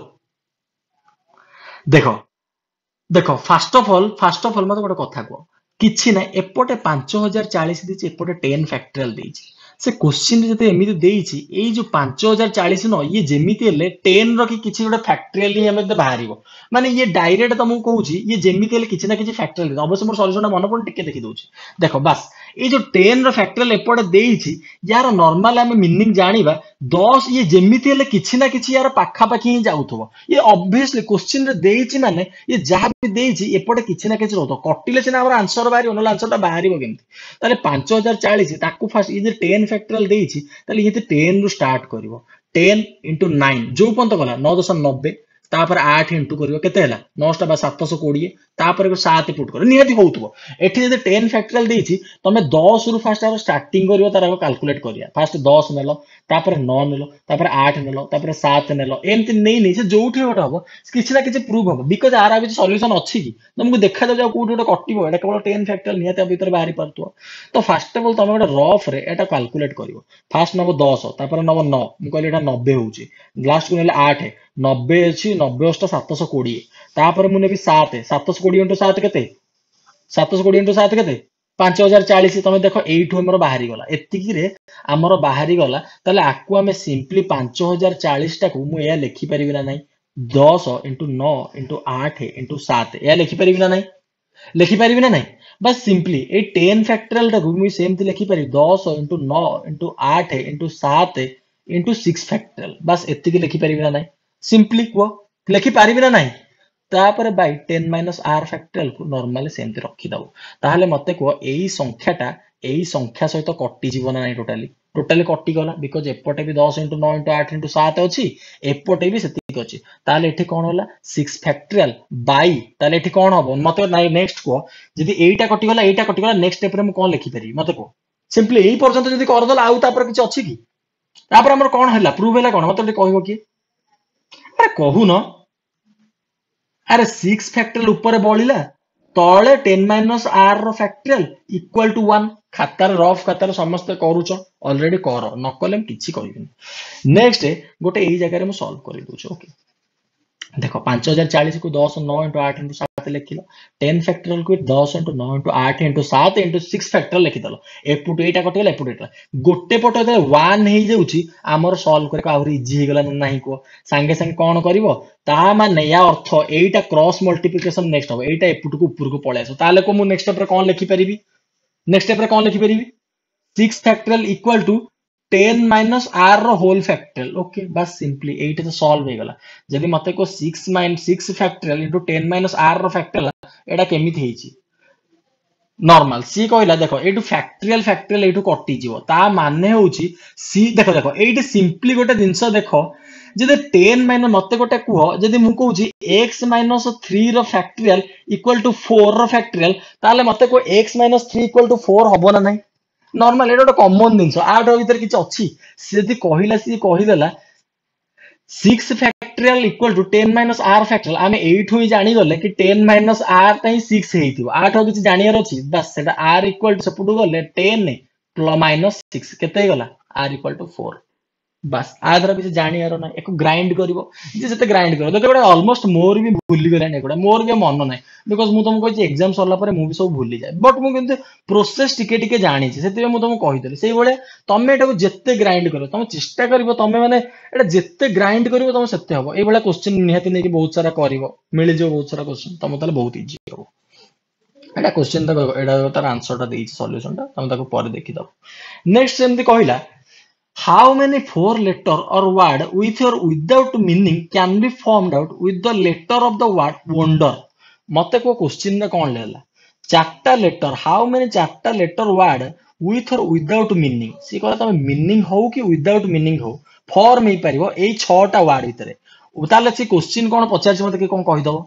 देखो देखो first of all first of all मते गोटे कथा को किछि नै एपोटे पाँच हज़ार चालीस दिछि एपोटे टेन फैक्टोरियल दिछि से क्वेश्चन जते एमिति देइछि एई जो पाँच हज़ार चालीस न ये जेमिति हेले टेन रो कि किछि गोटे फैक्टोरियल ही हमें बाहरिबो माने ये डायरेक्ट तुमको कहूछि ये जेमिति हेले किछि ना किछि फैक्टोरियल अवश्य मोर सॉल्यूशन मन पड़ टिके देखि दउछि देखो बस ये जो टेन रो फैक्टोरियल एपटे देइछि यार नॉर्मल हमें मीनिंग जानिबा दस ये जेमिति हेले किछि ना किछि यार पाखा पाखी ही जाउथबो ये ऑब्वियसली क्वेश्चन रे देइछि माने ये जहां भी देइछि एपटे किछि ना किछि रहतो कटिले सिना हमर आंसर बाहरी ओनल आंसर ता बाहरिबो केमति ताले पाँच हज़ार चालीस ताकू फास्ट ये जे टेन फैक्टोरियल देइछि ताले ये टेन रु स्टार्ट करिवो टेन into नाइन जो पंत गला नौ दशमलव नब्बे तापर आठ इंटू करिवो केते हला नौ टा सात सौ बीस तापर को सात पुट करो निहाती होउतबो एठी जे टेन फैक्टोरियल देइछि तमे दस रु फास्ट आरो स्टार्टिंग करिवो तार कैलकुलेट करिया फास्ट दस नेलो तापर नौ नेलो तापर आठ नेलो तापर सात नेलो एमति नै नै से जोठी होट हबो किछि ना किछि प्रूव हबो बिकॉज़ आर आबि सॉल्यूशन अछि कि तुमको देखा जाउ कोठी गोटे कटिबो एटा केवल टेन फैक्टोरियल निहाती भीतर बाहरी परतो तो फर्स्ट ऑफ ऑल तुम गोटे रफ रे एटा कैलकुलेट करिवो फास्ट नबो दस तापर नबो नौ मु कहले एटा नब्बे होउची लास्ट को नेले आठ नब्बे अछि नब्बे अष्ट सात सौ बीस तापर मु नेबी सात सात सौ बीस into सात केते सात सौ बीस into सात केते पाँच हज़ार चालीस तमे देखो एठु हमर बाहरी गला एतिकी रे हमर बाहरी गला ताले आकु हमें सिंपली पाँच हज़ार चालीस टाकू मु या लिखि परिबि ना नाही दस into नौ into आठ into सात या लिखि परिबि ना नाही लिखि परिबि ना नाही बस सिंपली ए टेन फैक्टोरियल टाकू मु सेमति लिखि परिबि दस into नौ into आठ into सात into सिक्स फैक्टोरियल बस एतिकी लिखि परिबि ना नाही सिंपली को लिखि परिबि ना नाही तापर by ten minus R factorial को नॉर्मली सेमति रखि दबो ताहले मते को एई संख्याटा एई संख्या सहित कटि जीवन नाही टोटली टोटली कटि गला बिकॉज़ एपटे भी दस into नौ into आठ into सात अछि एपटे भी सेति अछि ताले एठी कोन होला सिक्स फैक्टोरियल बाय ताले एठी कोन हबो मते नाही नेक्स्ट को जदी एईटा कटि गला एईटा कटि गला नेक्स्ट स्टेप रे मु कोन लिखि परिबि मते को सिंपली एई पर्यंत जदी कर दला आउ तापर किछ अछि कि तापर हमर कोन हला प्रूव हला कोन मते कहबो कि अरे कहू न अरे सिक्स फैक्टोरियल ऊपर बढ़िला तळे टेन माइनस आर रो फैक्टोरियल इक्वल टू वन खातार रफ खातार समस्त करूछ ऑलरेडी कर न कलेम किछि करिबिनी नेक्स्ट गोटे एई जगह रे मु सॉल्व करि दोछ ओके देखो पाँच हज़ार चालीस को दस नौ into आठ into सात लिखिलो टेन फैक्टोरियल को दस into नौ into आठ into सात into सिक्स फैक्टोरियल लिखि दलो एपुट एटा कटि गेला एपुट एटा गोटे पट दे वन हे जाउची हमर सॉल्व करे का और इजी हे गेला नाही को संगे संगे कोन करिवो ता माने या अर्थ एटा क्रॉस मल्टीप्लिकेशन नेक्स्ट हो एटा एपुट को ऊपर को पळे आसो ताले को मु नेक्स्ट स्टेप रे कोन लिखि परिबी नेक्स्ट स्टेप रे कोन लिखि परिबी six factorial equal to ten minus R रो होल फैक्टोरियल ओके बस सिंपली एटा तो सॉल्व हे गला जदी मते को six minus six factorial into ten minus R रो फैक्टोरियल एटा केमिति हेची नॉर्मल सी कहला देखो एटू फैक्टोरियल फैक्टोरियल एटू कटि जीवो ता माने होची सी देखो देखो एटी सिंपली गोटे जिंस देखो जदि टेन माइनस मते गोटे कुह जदि मु कहूची x माइनस थ्री रो फैक्टोरियल इक्वल टू फोर रो फैक्टोरियल ताले मते को x minus three equal to four हबो ना नाही नॉर्मल एटा कॉमन जिंस आठ भीतर किछ अछि सेदी कहिला सी कहिदेला six factorial equal to ten minus R factorial आमे एट होई जानि गले कि टेन माइनस आर ताई सिक्स हेइथिबो आठ हो किछ जानियर अछि बस सेटा r इक्वल टू सपुटु गले टेन प्लस माइनस सिक्स केते गला r इक्वल टू फोर बस आदर किछ जानियर ना एको ग्राइंड करबो जे जते ग्राइंड करो देखो एटा ऑलमोस्ट मोर भी भूली गला एकोडा मोर भी मन नै बिकॉज़ मु तुमको जे एग्जाम सरला परे मु भी सब भूली जाय बट मु किंतु प्रोसेस टिके टिके जानि छी सेते मु तुमको कहि देली सेई बळे तमे एटा को जत्ते ग्राइंड करो तमे चेष्टा करबो तमे माने एटा जत्ते ग्राइंड करबो तमे सेते हबो ए बळे क्वेश्चन निहाती नै कि बहुत सारा करबो मिलि जो बहुत सारा क्वेश्चन तमे ताले बहुत इजी हबो एटा क्वेश्चन त एटा तार आंसर ता देई सॉल्यूशन ता तमे ताको परे देखि दबो नेक्स्ट सेमती कहिला how many four letter or word with or without meaning can be formed out with the letter of the word wonder मते को क्वेश्चन रे कोन लेला चारटा लेटर how many चारटा letter word with or without meaning सी कहला तमे मीनिंग हो कि विदाउट मीनिंग हो फॉर्म हे परिबो एई छटा वर्ड भितरे उताले सी क्वेश्चन कोन पचारछि मते के कोन कहि दबो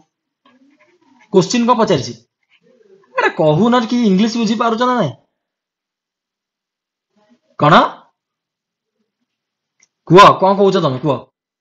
क्वेश्चन को पचारछि अरे कहू न कि इंग्लिश बुझी पारुछ ना नै कोन कुआ कौन कहूछ तमे कुआ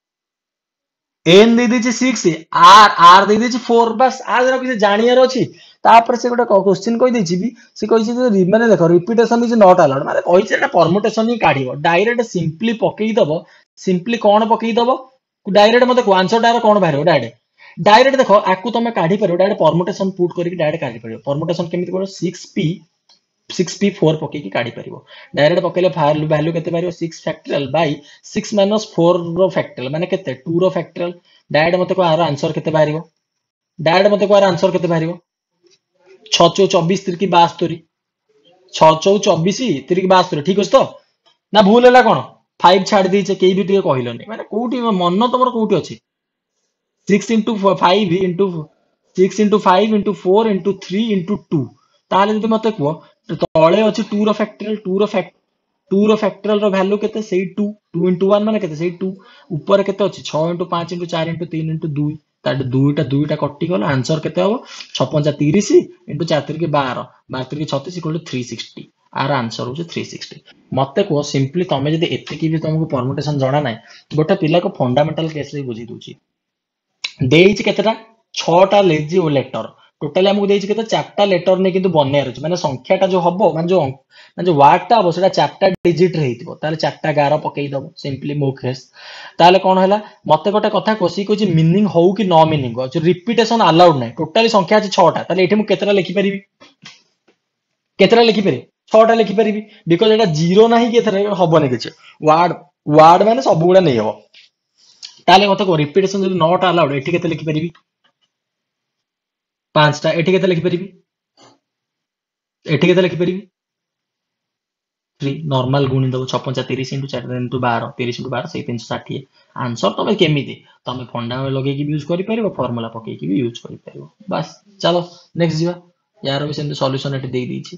एन दे देछि सिक्स आर आर दे देछि फोर बस आज रो किछ जानियर अछि तापर से गोटे क्वेश्चन कहि देछि भी से कहि छै माने देखो रिपीटेशन इज नॉट अलाउड माने कहि छै परमुटेशन ही काढिबो डायरेक्ट सिंपली पकई दबो सिंपली कोन पकई दबो डायरेक्ट मते आंसर डायरेक्ट कोन बाहर डायरेक्ट डायरेक्ट देखो आकु तमे काढी परबो डायरेक्ट परमुटेशन पुट करके डायरेक्ट काढी परबो परमुटेशन केमिति करो six P six P four पकेकी काढ़ी परिबो डायरेक्ट पकेले वैल्यू वैल्यू केते परिबो six factorial by six minus four रो फैक्टोरियल माने केते टू रो फैक्टोरियल डायरेक्ट मते को आर आंसर केते बारिबो डायरेक्ट मते को आर आंसर केते बारिबो छह चौ चौबीस तिरकी बास्तरी छह चौ चौबीस तिरकी बास्तरी ठीक अछि तो ना भूल हैला कोन फाइव छाड़ दीचे केई भी टिके कहिलनी माने कोउटी मन तमर कोउटी अछि six into five into six into five into four into three into two ताले जदि मते को तळे अछि टू रो फैक्टोरियल टू रो फैक्ट टू रो फैक्टोरियल रो वैल्यू केते सेई टू टू into वन माने केते सेई टू ऊपर केते अछि छह into five into four into three into two ताटे दुईटा दुईटा कटि गला आंसर केते हो छह पंजा तीस into चार तिरके बारह बारह तिरके छत्तीस इक्वल टू थ्री सिक्सटी आर आंसर हो थ्री सिक्सटी मते को सिंपली तमे जदि एते की भी तुमको परमुटेशन जणा नै गोटा पिला को फंडामेंटल केस रे बुझी दूची देइछ केतेटा छटा लेजी ओ लेटर टोटली हमको देइछ केते चारटा लेटर ने किंतु बन्ने रहछ माने संख्याटा जो हबो माने जो माने जो वर्डटा हबो सेटा चारटा डिजिट रे हितबो ताले चारटा ग्यारह पकेई दबो सिंपली मो केस ताले कोन हला मते गोटे कथा कोसी कोची मीनिंग हो कि नो मीनिंग हो रिपीटेशन अलाउड नै टोटली संख्या अछि छटा ताले एठी मु केतेटा लिखि परिबी केतेटा लिखि परिबी छटा लिखि परिबी बिकॉज़ एटा जीरो नाही कि एथरे हबो नै किछ वर्ड वर्ड माने सब गुडा नै हबो ताले मते को रिपीटेशन जदि नॉट अलाउड एठी केते लिखि परिबी पांचटा एठी केते लिखि परिबी एठी केते लिखि परिबी थ्री नॉर्मल गुणी दबो छह पंजा तीस into चार into बारह तीस into बारह से तीन सौ साठ आंसर तमे केमिति तमे फंडा में लगे की यूज करि परिबो फार्मूला पके की भी यूज करि परिबो बस चलो नेक्स्ट जीवा यार भी सेम सॉल्यूशन एठी दे दीची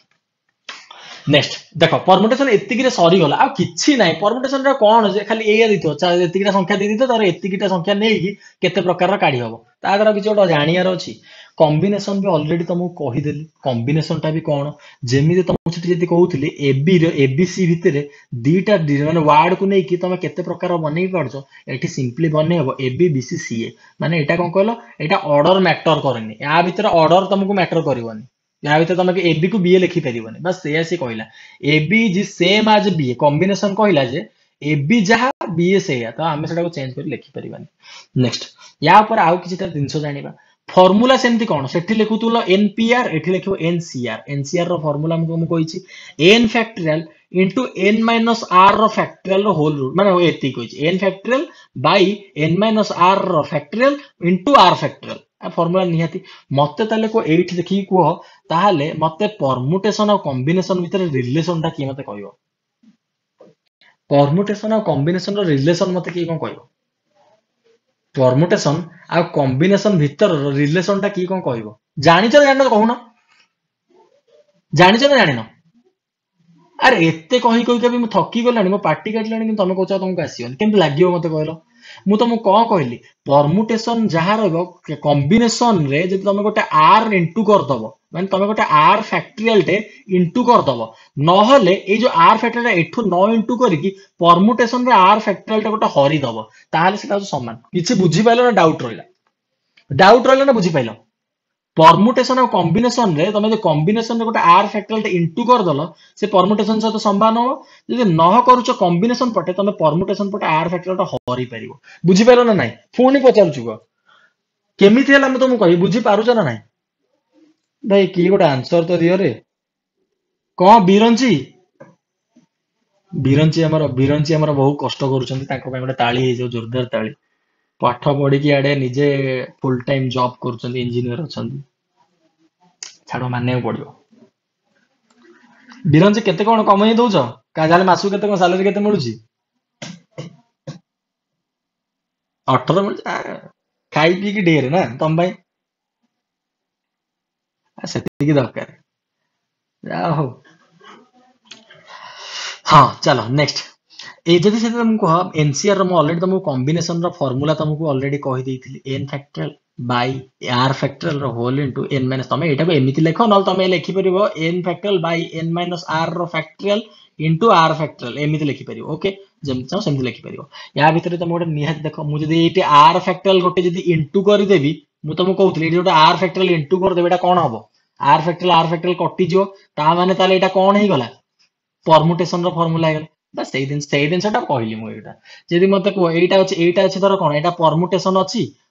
नेक्स्ट देखो परमुटेशन एतिकी सरी गला आ किछि नाही परमुटेशन रा कोन जे खाली एया दितो एतिकीटा संख्या दे दितो तार एतिकीटा संख्या नै कि केते प्रकार रा काढी हबो ता द्वारा किछि ओटा जानियार अछि कॉम्बिनेशन भी ऑलरेडी तुमको कहि देली कॉम्बिनेशन टा भी कोन जेमिति तुम छटी जति कहउतली एबी रे एबीसी भितरे दीटा माने वर्ड को नै कि तुम केते प्रकार बनै पड़छो एठी सिंपली बनै हबो एबी बीसी सीए माने एटा कोन कहलो एटा ऑर्डर मैटर करनी या भितरे ऑर्डर तुमको मैटर करबोनी या भितर तुम एबी को बीए लिखि परिबोनी बस से ऐसे कहला एबी जी सेम एज बीए कॉम्बिनेशन कहला जे एबी जहा बीए से या तो हम सेटा को चेंज कर लिखि परिबानी नेक्स्ट या ऊपर आउ किछटा दिनसो जानिबा फार्मूला सेमति कोन सेठी लिखुतुलो एनपीआर एठी लिखिबो एनसीआर एनसीआर रो फार्मूला हमको हम कहिछि n factorial into n minus r रो फैक्टोरियल रो होल रूट माने एति कहिछि n factorial by n minus r रो फैक्टोरियल into r फैक्टोरियल आ फार्मूला निहाती मते ताले को एठी देखि को ताहाले मते परमुटेशन और कॉम्बिनेशन भीतर रिलेशन ता की मते कहयो परमुटेशन और कॉम्बिनेशन रो रिलेशन मते की कोन कहयो परमुटेशन आ कॉम्बिनेशन भीतर रिलेशन ता की कोन कहयो जानि छ जानि कहूना जानि छ ना जानि न अरे एते कहि कहि के भी म थकी गलानी म पार्टी काटलानी कि तमे कहछ तुमको आसीबन केम लागियो मते कहलो मु तुम कौन कहली परमुटेशन जहाँ रहिबो कॉम्बिनेशन रे जदि तुम गोटे आर इनटू कर दबो माने तुम गोटे आर फैक्टोरियल टे इनटू कर दबो नहले ए जो आर फैक्टोरियल एठू नौ इनटू करिकि परमुटेशन रे आर फैक्टोरियल टे गोटे हरि दबो ताहाले सेटा समान किछि बुझी पाइलो ना डाउट रहिला डाउट रहिला ना बुझी पाइलो परमुटेशन और कॉम्बिनेशन रे तुम जो कॉम्बिनेशन रे गोटे आर फैक्टोरियल टे इनटू कर दलो से परमुटेशन सहित समान हो जदि न करूछ कॉम्बिनेशन पटे तुम परमुटेशन पटे आर फैक्टोरियल टे हरि परिबो बुझी पाइलो ना नाही पुणी पचारुछु को केमिति हला म तुम कहि बुझी पारुछ ना नाही भाई की गोटे आंसर तो दियो रे कोन बिरंची बिरंची हमर बिरंची हमर बहुत कष्ट करूछन्ती ताको पे गोटे ताली हे जो जोरदार ताली पाठ पढ़ी कि आडे निजे फुल टाइम जॉब करूछन्ती इंजीनियर अछन्ती छाड़ो मानने पड़ियो बिरंची केते कोन कमाई दउछ का जाले मासु केते कोन सैलरी केते मिलुची अठारह मिल खाई पी की ढेर ना तुम भाई सेति की दरकार जा हो हां चलो नेक्स्ट ए जदि से तुमको एनसीआर रो ऑलरेडी तुमको कॉम्बिनेशन रो फार्मूला तुमको ऑलरेडी कहि देइथिली n factorial by r factorial रो होल इनटू n माइनस तमे एटा को एमिति लेखो न तमे लेखि परिबो n factorial by n minus r रो फैक्टोरियल इनटू r फैक्टोरियल एमिति लेखि परिबो ओके जेम चाहो सेमिति लेखि परिबो या भितरे तुम गोटे निहात देखो मु जदि एटी r फैक्टोरियल गोटे जदि इनटू करि देबी मु तुमको कहउतली एटी गोटे r फैक्टोरियल इनटू कर देबे एटा कोन हबो r फैक्टोरियल r फैक्टोरियल कटि जो ता माने ताले एटा कोन हे गला परमुटेशन रो फार्मूला हे गला बस सेही दिन सेही दिन सेटा कहली मु एटा जदि मते को एटा अछि एटा अछि धर कोन एटा परमुटेशन अछि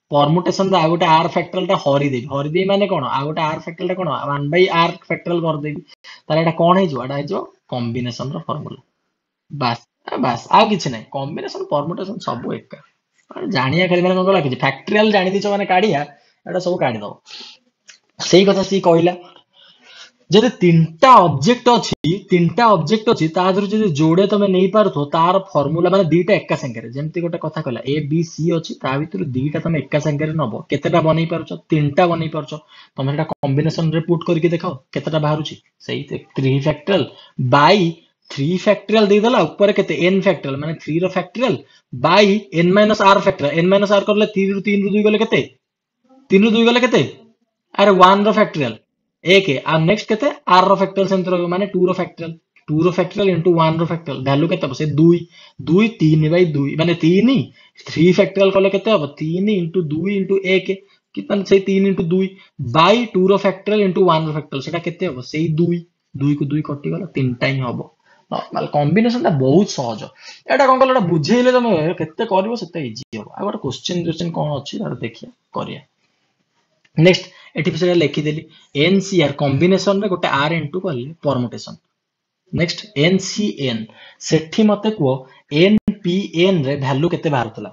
परमुटेशन आ गोटे आर फैक्टोरियल टा हरि देबी हरि देबी माने कोन आ गोटे आर फैक्टोरियल टा कोन वन बाय आर फैक्टोरियल कर देबी ताले एटा कोन हे जो एटा हे जो कॉम्बिनेशन रो फार्मूला बास बास आ किछ नै कॉम्बिनेशन परमुटेशन सब एक जानिया खाली माने कोन लागिछ फैक्टोरियल जानि दिछ माने काढिया एटा सब काढी दो सेही कथा सी कहिला जदि तीनटा ऑब्जेक्ट अछि तीनटा ऑब्जेक्ट अछि तादर जदि जोड़े तमे नै पारथो तार फार्मूला माने दीटा एका संगे जेमति गोटे कथा कहला ए बी सी अछि ता भितर दीटा तमे एका संगे नबो केतेटा बनै पारछो तीनटा बनै पारछो तमे एटा कॉम्बिनेशन रे पुट करके देखो केतेटा बाहरुछि सही three factorial by three factorial दे देला ऊपर केते n फैक्टोरियल माने थ्री रो factorial by n minus r factorial n minus r करले तीन रो तीन रो दुई गले केते तीन रो दुई गले केते अरे वन रो फैक्टोरियल एक है आ नेक्स्ट केते r रो फैक्टोरियल सेंटर माने टू रो फैक्टोरियल टू रो फैक्टोरियल इनटू वन रो फैक्टोरियल वैल्यू केते बसे दुई दुई तीन बाय दुई माने तीन थ्री फैक्टोरियल कले केते अब तीन इनटू दुई इनटू एक कितना से तीन इनटू दुई बाय टू रो फैक्टोरियल इनटू वन रो फैक्टोरियल सेटा केते अब से दुई दुई को दुई कटि गला तीनटा ही हबो नॉर्मल कॉम्बिनेशन ता बहुत सहज एटा कोन कहला बुझेइले तमे केते करबो सेते इजी हबो आ गोटे क्वेश्चन क्वेश्चन कोन अछि तार देखिया करिया नेक्स्ट एटी फिर लिखि देली एनसीआर कॉम्बिनेशन रे गोटे आर इनटू करले परमुटेशन नेक्स्ट एनसीएन सेठी मते को एनपीएन रे वैल्यू केते बाहरतला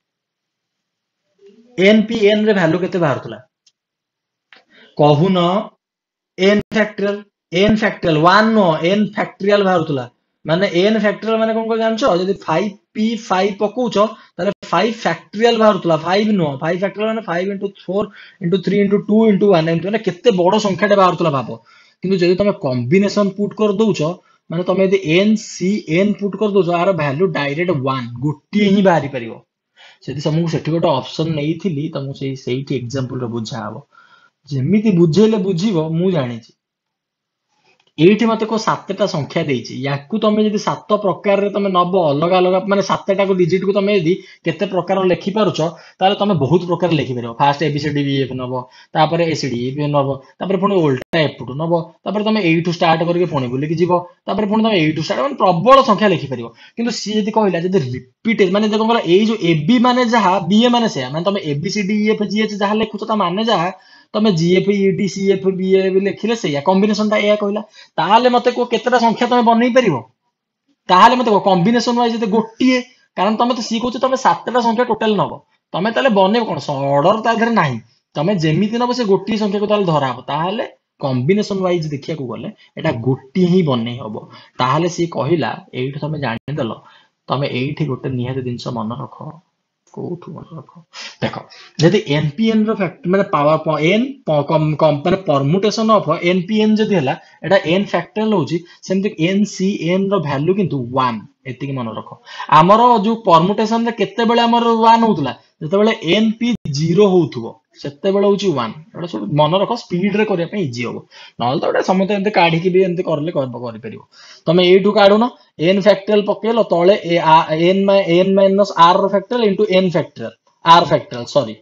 एनपीएन रे वैल्यू केते बाहरतला कहू न N factorial N factorial one नो एन फैक्टोरियल बाहरतला माने एन फैक्टोरियल माने कोन को जानछो जदी फाइव पी फाइव पकोचो ताले फाइव फैक्टोरियल बाहरतला फाइव नो फाइव फैक्टोरियल माने five into four into three into two into one एमती माने केते बडो संख्याटे बाहरतला भाबो किंतु जदी तमे कॉम्बिनेशन पुट कर दोउछो माने तमे यदि एन सी एन पुट कर दोउछो आर वैल्यू डायरेक्ट वन गोटी ही बाहरी परिबो सेति समूह सेठी गोटे ऑप्शन नेइथिली तमु सेही सेही एग्जांपल रे बुझा हबो जेमिति बुझेले बुझिबो मु जानिछि एठी मते को सातटा संख्या देइछि याकू तमे यदि सात प्रकार रे तमे नब अलग अलग माने सातटा को डिजिट को तमे यदि केते प्रकार लिखि पारुछो ताले तमे बहुत प्रकार लिखि परिबो फास्ट एबीसीडी बीएफ नब तापरे एसीडी बी नब तापरे पुनी उल्टा एफ टू नब तापरे तमे एई टू स्टार्ट करके पुनी बुली कि जीवो तापरे पुनी तमे एई टू स्टार्ट माने प्रबल संख्या लिखि परिबो किंतु सी यदि कहला यदि रिपीट माने देखो कहला एई जो एबी माने जहा बीए माने से माने तमे एबीसीडी ईएफ जीएच जहा लिखुछो ता माने जहा तमे जीएफ ईडी सीएफ बीए लिखिले सेया कॉम्बिनेशन ता एया कहला ताहाले मते को केतेटा संख्या तमे बनै परिबो ताहाले मते को कॉम्बिनेशन वाइज जते गोटिए कारण तमे तो सी कहउछ तमे सातटा संख्या टोटल नबो तमे ताले बने कोन ऑर्डर ता धरे नाही तमे जेमिति नबो से गोटिए संख्या को ताले धरा हबो ताहाले कॉम्बिनेशन वाइज देखिया को गले एटा गोटिए ही बनै हबो ताहाले सी कहिला एइठ तमे जानि देलो तमे एइठी गोटे निहाते दिनस मन रखो कोठु मन रखो देखो यदि एनपीएन रो फैक्ट माने पावर एन माने परमुटेशन ऑफ एनपीएन जदि हला एटा एन फैक्टोरियल होची सेमति एनसीएन रो वैल्यू किंतु वन एति की मन रखो हमरो जो परमुटेशन रे केते बेले हमरो वन होतला जते बेले एनपी जीरो होउथबो सेते बेले होची वन एटा सब मन रखो स्पीड रे करिया पे इजी होबो नल तो एटा समते एते काढी की भी एते करले करबो करि परिबो तमे एठु काढु न एन फैक्टोरियल पकेलो तळे एन एन माइनस आर रो factorial into N factorial R factorial sorry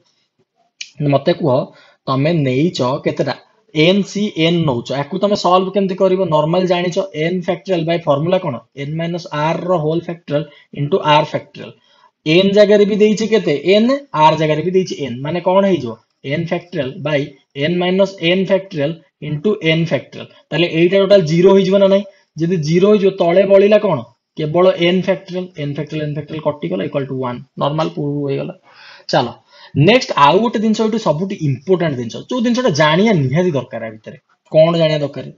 मते को तमे नेइचो केतेटा एन सी एन नौचो याकू तमे सॉल्व केमति करिवो नॉर्मल जानिचो एन फैक्टोरियल बाय फार्मूला कोन एन माइनस आर रो whole factorial into R factorial N जगह रे भी देइछि केते एन आर जगह रे भी देइछि एन माने कोन हे जो N factorial by N minus N factorial into N factorial ताले एटा टोटल जीरो होई जबो ना नै जदि जीरो होई जो तळे बळिला कोन केवल N factorial N factorial N factorial कटि गला इक्वल टू वन नॉर्मल पूर्ण होई गला चलो नेक्स्ट आउ गोटे दिनस एटू सबुटी इंपोर्टेंट दिनस जो दिनसटा जानिया निहाती दरकार आ भितरे कोन जानिया दरकार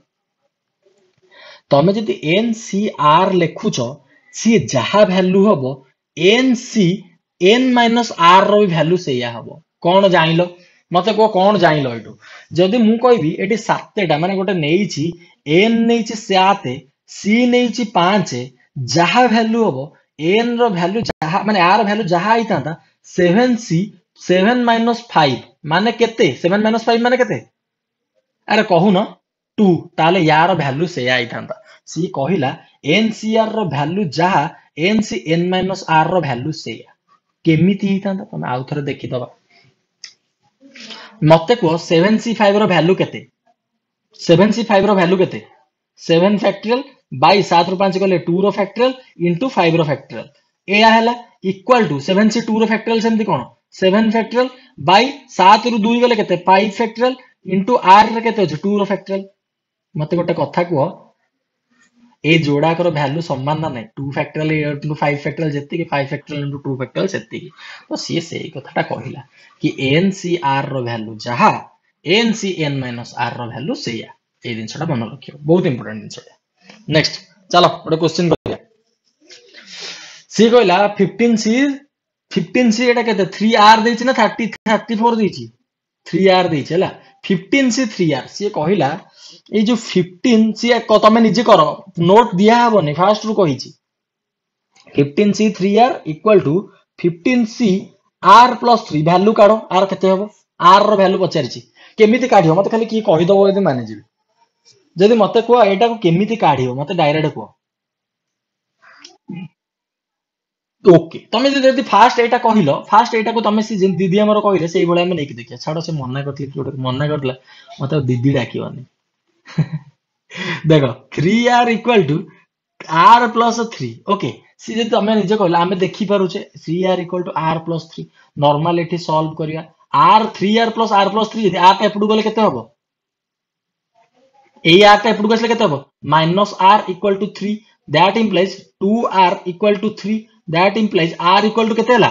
तमे जदि एन सी आर लेखुचो सी जहा वैल्यू हबो N C N minus R रो वैल्यू सेया हबो कोन जानिलो मते को कोन जानिलो एटू जदि मु कहबी एटी सातटा माने गोटे नेइछि एन नेइछि सात सी नेइछि पाँच जहा वैल्यू हबो एन रो वैल्यू जहा माने आर वैल्यू जहा आइतांता seven C seven minus five माने केते सेवन माइनस फाइव माने केते अरे कहू न टू ताले यार वैल्यू से आइतांता सी कहिला एनसीआर रो वैल्यू जहा एनसी एन माइनस आर रो वैल्यू से केमिति हितांता तमे आउ थरे देखि दबा मते को सेवन सी फाइव रो वैल्यू केते सेवन सी फाइव रो वैल्यू केते सेवन फैक्टोरियल बाय सात रो पाँच गले टू रो फैक्टोरियल इनटू फाइव रो फैक्टोरियल एया हला equal to seven C two रो फैक्टोरियल सेमति कोन सेवन फैक्टोरियल बाई सात रु दुई गले केते फाइव फैक्टोरियल इंटू आर रे केते अछि टू रो फैक्टोरियल मते गोटे कथा कुह ए जोड़ाकर वैल्यू समान ना नहीं two factorial into five factorial जेति कि five factorial into two factorial सेति तो सी सेही कथाटा कहिला कि एन सी आर रो वैल्यू जहा N C N minus R रो वैल्यू सेया ए जिनसटा मन रखियो बहुत इंपोर्टेंट जिनसटा नेक्स्ट चलो गोटे क्वेश्चन करिया सी कहला फिफ्टीन सी फिफ्टीन सी एटा केते थ्री आर देछि ना थर्टी थर्टी फोर देछि थ्री आर देछि हला fifteen C three R C कहला ए जो फिफ्टीन सी तमे निजे करो नोट दिया हबनी फास्ट रु कहिछि fifteen C three are equal to fifteen C are plus three value काढो आर केते हबो आर रो वैल्यू पचारिछि केमिति काढियो मते खाली की कहि दबो यदि मानि जिवि जदि मते को एटा को केमिति काढियो मते डायरेक्ट को ओके तमे जदि फास्ट एटा कहिलो फास्ट एटा को तमे सी दीदी हमर कहिले सेही बळे हम नेकी देखिया छाडो से मना करथि कि मना करला मते दीदी डाकियोनी देखो three are equal to r plus three okay सी जे तमे निजे कहला हमें देखि पारुछे three are equal to r plus three normal एठी सॉल्व करिया आर three r plus r plus three यदि आर टा एपडू गले केते हबो ए आर टा एपडू गले केते हबो minus r equal to three that implies two r equal to three that implies r equal to केते हला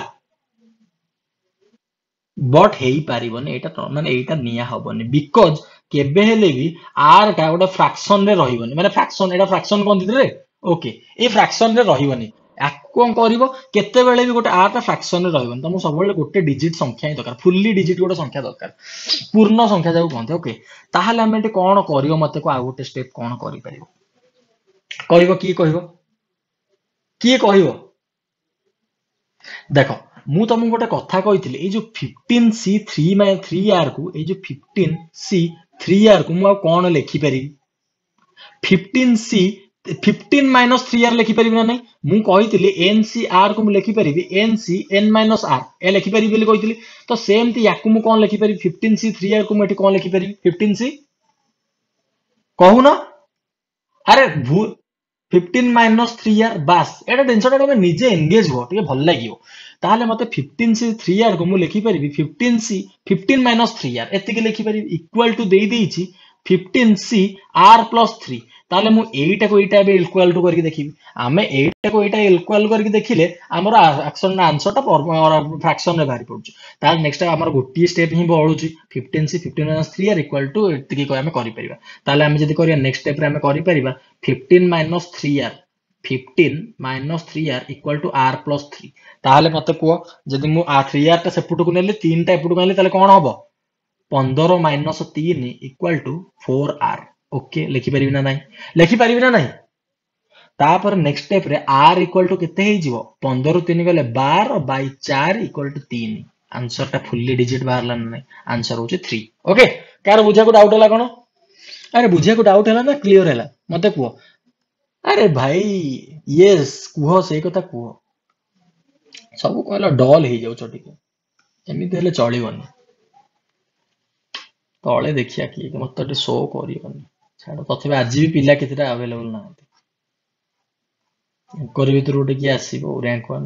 बट हेई पारिबोनी एटा माने एटा निया हबोनी बिकॉज केबे हेले भी आर टा गोटे फ्रैक्शन रे रहिबोनी माने फ्रैक्शन एटा फ्रैक्शन कोन दिले ओके ए फ्रैक्शन रे रहिबोनी कोन करिवो केते बेले भी गोटे आर टा फ्रैक्शन रे रहिबोनी तमो सब बेले गोटे डिजिट संख्या ही दरकार फुल्ली डिजिट गोटे संख्या दरकार पूर्ण संख्या जाऊ कहते ओके ताहाले हम एटे कोन करिवो मते को आ गोटे स्टेप कोन करि परिवो कहिवो की कहिवो की कहिवो देखो मु तुमको गोटे कथा कही ए जो फिफ्टीन सी थ्री मै थ्री आर को ए जो फिफ्टीन सी थ्री आर को मु कौन लिखि पारि fifteen C fifteen minus three r लिखि पारि ना नहीं मु कही एन सी आर को मु लिखि पारि n C N minus r ए लिखि पारि बोली कही तो सेमती याकू मु कौन लिखि पारि फिफ्टीन सी थ्री आर को मु एठी कौन लिखि पारि फिफ्टीन सी कहू ना अरे भू फिफ्टीन माइनस थ्री आर बास एटा टेंशन टा निजे एंगेज हो टिके भल लागियो ताहले मते फिफ्टीन सी थ्री आर को मु लिखि परिबी fifteen C fifteen minus three r एतिके लिखि परिबी इक्वल टू देई देइछि fifteen C are plus three ताहले मु एटा को एटा बे इक्वल टू करके देखिबी आमे एटा को एटा इक्वल करके देखिले हमर एक्शन आंसर टा फ्रैक्शन रे बाहरी पड़छ तार नेक्स्ट हमर गोटी स्टेप ही बळुछि fifteen C fifteen minus three are equal to एतिके को हमें करि परिबा ताहले हम जदी करिया नेक्स्ट स्टेप रे हमें करि परिबा fifteen minus three r fifteen minus three are equal to r plus three ताहले मते को जदी मु आ थ्री आर टा सेपुट को नेले तीन टा एपुट को नेले ताले कोन हबो पंद्रह माइनस तीन equal to four r okay लिखि परिबी ना नहीं लिखि परिबी ना नहीं तापर नेक्स्ट स्टेप रे आर इक्वल टू केते हे जिवो पंद्रह तीन गले बारह बाई चार इक्वल टू तीन आंसर टा फुल्ली डिजिट बाहरला ना नहीं आंसर होचे थ्री ओके कार बुझा को डाउट हला कोन अरे बुझा को डाउट हला ना क्लियर हला मते को अरे भाई यस कुह से कथा कुह सब कहला डल हे जाउ टिके एमिति हेले चलिबनी तळे देखिया कि मते टे शो करिवनी छाड़ तथबे आज भी पिला केतेटा अवेलेबल ना कर भीतर गोटे किए आसो रैंक वन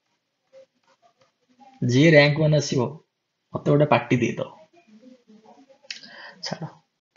जी रैंक वन आसो मत गोटे पार्टी दे दो छाड़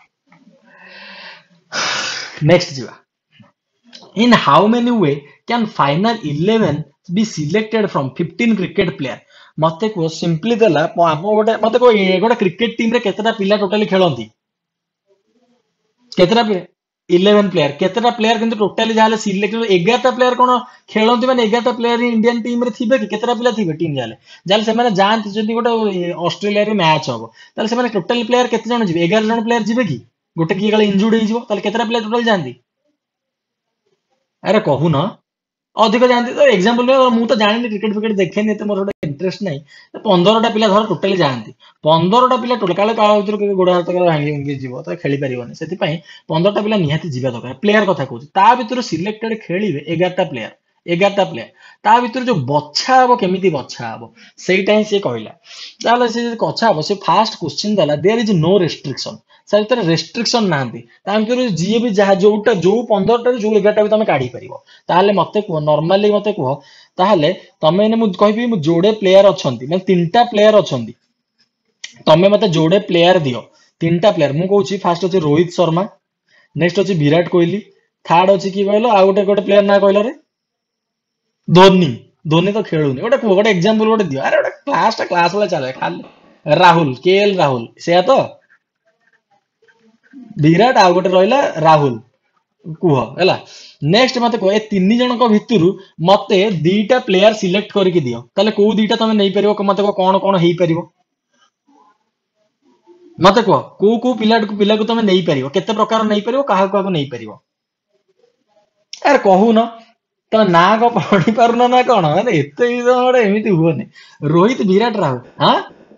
नेक्स्ट जीवा in how many way can final eleven be selected from fifteen cricket player मते को सिंपली देला गोटे मते को गोटे क्रिकेट टीम रे केतेटा पिला टोटली खेलंती केतेटा इलेवन प्लेयर केतेटा प्लेयर किंतु टोटली जाले सिलेक्टेड ग्यारह टा प्लेयर कोन खेलंती माने ग्यारह टा प्लेयर इंडियन टीम रे थिबे कि केतेटा पिला थिबे टीम जाले जाले से माने जानती जदी गोटे ऑस्ट्रेलिया रे मैच होबो ताले से माने टोटल प्लेयर केते जण जिबे ग्यारह जण प्लेयर जिबे कि गोटे की गले इंजर्ड हे जिवो ताले केतेटा प्लेयर टोटल जानती अरे कहू ना अधिक जानती तो एग्जांपल मु तो जानि क्रिकेट क्रिकेट देखेनी एते मोर इंटरेस्ट नाही पंद्रह टा पिला धर टोटली जानती पंद्रह टा पिला टोटल काले काला भीतर गोड़ हाथ भांगी भांगी जीव तो खेली पारिबनी सेति पई पंद्रह टा पिला निहाती जीवा दरकार प्लेयर कथा कहूची ता भीतर सिलेक्टेड खेलिबे ग्यारह टा प्लेयर एगारटा प्लेयर ता भीतर जो बछा हम केमिति बछा हम सेटा ही से कहला ताले से कछा हम से फास्ट क्वेश्चन देला देयर इज नो रेस्ट्रिक्शन से भीतर रेस्ट्रिक्शन नांदी ता भीतर जी भी जहा जोटा जो पंद्रह टा जो एगारटा भी तमे काढी परिबो ताले मते को नॉर्मली मते को ताले तमे ने मु कहबी मु जोडे प्लेयर अछंती मैं तीनटा प्लेयर अछंती तमे मते जोडे प्लेयर दियो तीनटा प्लेयर मु कहूची फास्ट अछि रोहित शर्मा नेक्स्ट अछि विराट कोहली थर्ड अछि की कहलो आ गोटे गोटे प्लेयर ना कहलो रे धोनी धोनी तो खेलुनी गोटे गोटे एग्जांपल गोटे दियो अरे गोटे क्लास टा क्लास वाला चले खाली राहुल केएल राहुल से तो विराट आ गोटे रहला राहुल कुह हैला नेक्स्ट मते को ए तीन जन को भितरु मते दीटा प्लेयर सिलेक्ट करके दियो ताले को दीटा तमे नै परिबो मते को कोन कोन हेई परिबो मते को को को पिला को पिला को तमे नै परिबो केते प्रकार नै परिबो काहा को नै परिबो यार कहू न तो ना को पढ़ी पारुना ना कोन अरे एते इदोडे एमिति हुओनी रोहित विराट राहुल हां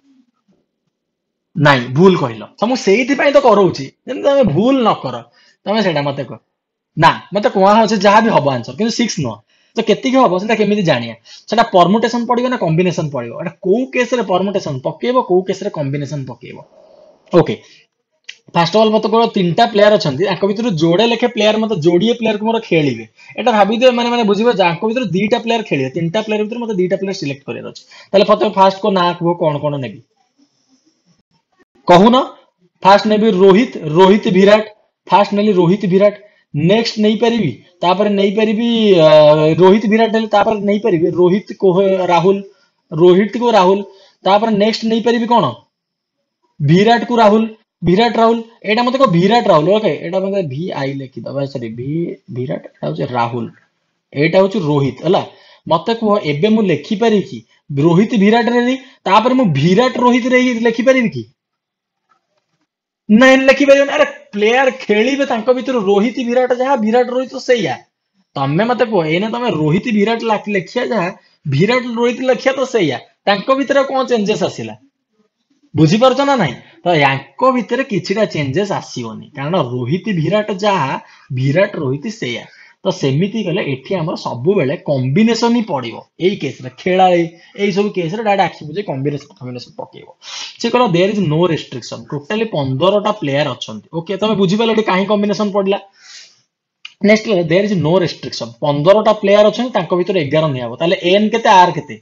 नाइ भूल कहलो हम सेहिति पई तो करौची जेन तमे भूल न कर तमे सेटा मते को ना मते कोहा होचे जहा भी हबो आंसर किंतु सिक्स न तो केति के हबो सेटा केमिति जानिया सेटा परमुटेशन पडिबो ना कॉम्बिनेशन पडिबो एटा को केस रे परमुटेशन पकेबो को केस रे कॉम्बिनेशन पकेबो ओके फर्स्ट ऑफ ऑल मत को तीनटा प्लेयर अछंती आक भीतर जोड़े लेखे प्लेयर मत जोड़िए प्लेयर को मोर खेलिबे एटा भाबी दे माने माने बुझिबो जाक भीतर दीटा प्लेयर खेलिबे तीनटा प्लेयर भीतर मत दीटा प्लेयर सिलेक्ट करियर अछि ताले फते फास्ट को ना को कोन कोन नेबी कहू ना फास्ट नेबी रोहित रोहित विराट फास्ट नेली रोहित विराट नेक्स्ट नहीं परिबी तापर नहीं परिबी रोहित विराट नेली तापर नहीं परिबी रोहित को राहुल रोहित को राहुल तापर नेक्स्ट नहीं परिबी कोन विराट को राहुल विराट राहुल एटा मते को विराट राहुल ओके एटा मते भी आई लिखि दबा सॉरी भी विराट एटा होचे राहुल एटा होचे रोहित हला मते को एबे मु लिखि पारि कि रोहित विराट रे तापर मु विराट रोहित रे लिखि पारि कि नहीं लिखि पारि अरे प्लेयर खेलिबे तांको भीतर रोहित विराट जहा विराट रोहित तो सहीया तमे मते को एने तमे रोहित विराट लिखिया जहा विराट रोहित लिखिया तो सहीया तांको भीतर कोन चेंजेस आसिला बुझी परछ ना नहीं तो यांको भीतर किछिटा चेंजेस आसीओनी कारण रोहित विराट जहा विराट रोहित सेया तो सेमिति गले एठी हमर सब बेले कॉम्बिनेशन ही पड़िबो एई केस रे खेलाळी एई सब केस रे डाटा आखि बुझे कॉम्बिनेशन कॉम्बिनेशन पकेबो से कहला there is no restriction totally पंद्रह टा प्लेयर अछंती ओके तमे बुझी पाले एठी काहे कॉम्बिनेशन पड़ला next there is no restriction पंद्रह टा प्लेयर अछंती तांको भीतर ग्यारह नियाबो ताले एन केते आर केते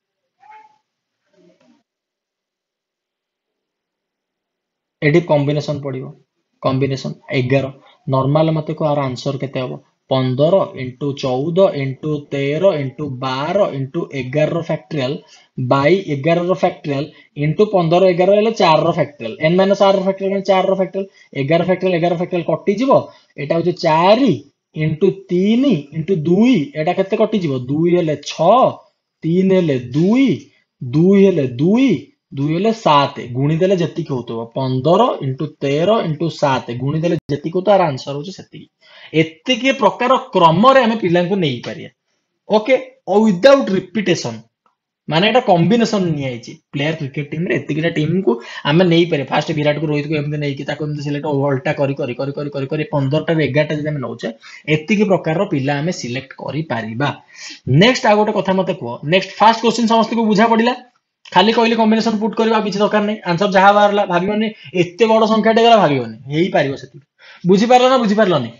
एडी कॉम्बिनेशन पड़िबो कॉम्बिनेशन ग्यारह नॉर्मल मते को आर आंसर केते हबो पंद्रह इंटू चौदह इंटू तेरह इंटू बारह इंटू ग्यारह फैक्टोरियल बाई ग्यारह फैक्टोरियल इंटू पंद्रह ग्यारह हेले चार रो factorial n minus r factorial में चार रो फैक्टोरियल ग्यारह फैक्टोरियल ग्यारह फैक्टोरियल कटि जिवो एटा होचे चार इंटू तीन इंटू दो एटा केते कटि जिवो दो हेले छह तीन हेले दो दो हेले दो दो हेले सात गुणी देले जति के होतो पंद्रह इंटू तेरह इंटू सात गुणी देले जति को तार आंसर होचे सेति एत्ते के प्रकार क्रम रे हमें पिलां को नै पारिया ओके और विदाउट रिपीटेशन माने एटा कॉम्बिनेशन नि आइची प्लेयर क्रिकेट टीम रे एत्ते केटा टीम को हमें नै पारे फास्ट विराट को रोहित को एमते नै कि ताको एमते सिलेक्ट ओल्टा करी करी करी करी करी करी पंद्रह टा ग्यारह टा जे हमें नौचे एत्ते के प्रकार रो पिला हमें सिलेक्ट करी पारिबा नेक्स्ट आ गोटे कथा मते को नेक्स्ट फास्ट क्वेश्चन समस्त को बुझा पडिला खाली कहले कॉम्बिनेशन पुट करबा किछ दरकार नै आंसर जहा बारला भाबियोनी एत्ते बड़ संख्या टे गला भाबियोनी हेई पारिबो सेति बुझी पारला ना बुझी पारलानी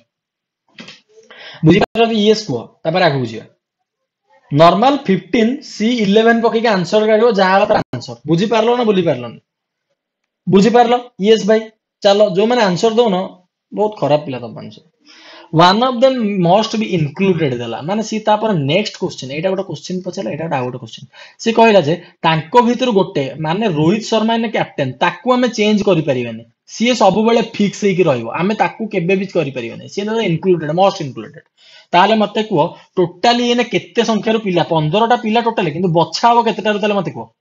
बुझी पारला यस को तापर आगु बुझिया नॉर्मल पंद्रह सी ग्यारह पके के आंसर करियो जहा तर आंसर बुझी पारलो ना बुझी पारलानी बुझी पारलो यस भाई चलो जो माने आंसर दो ना बहुत खराब पिला तो answer one of them must be included देला माने सी तापर नेक्स्ट क्वेश्चन एटा गोटे क्वेश्चन पछला एटा गोटे क्वेश्चन सी कहला जे तांको भीतर गोटे माने रोहित शर्मा ने कैप्टन ताकू हमें चेंज करि परिबेनी सी सब बेले फिक्स हे कि रहइबो हमें ताकू केबे भी करि परिबेनी सी न इंक्लूडेड मस्ट इंक्लूडेड ताले मते को टोटली एने केते संख्या रो पिला पंद्रह टा पिला टोटली किंतु बछा हो केतेटा रो ताले मते को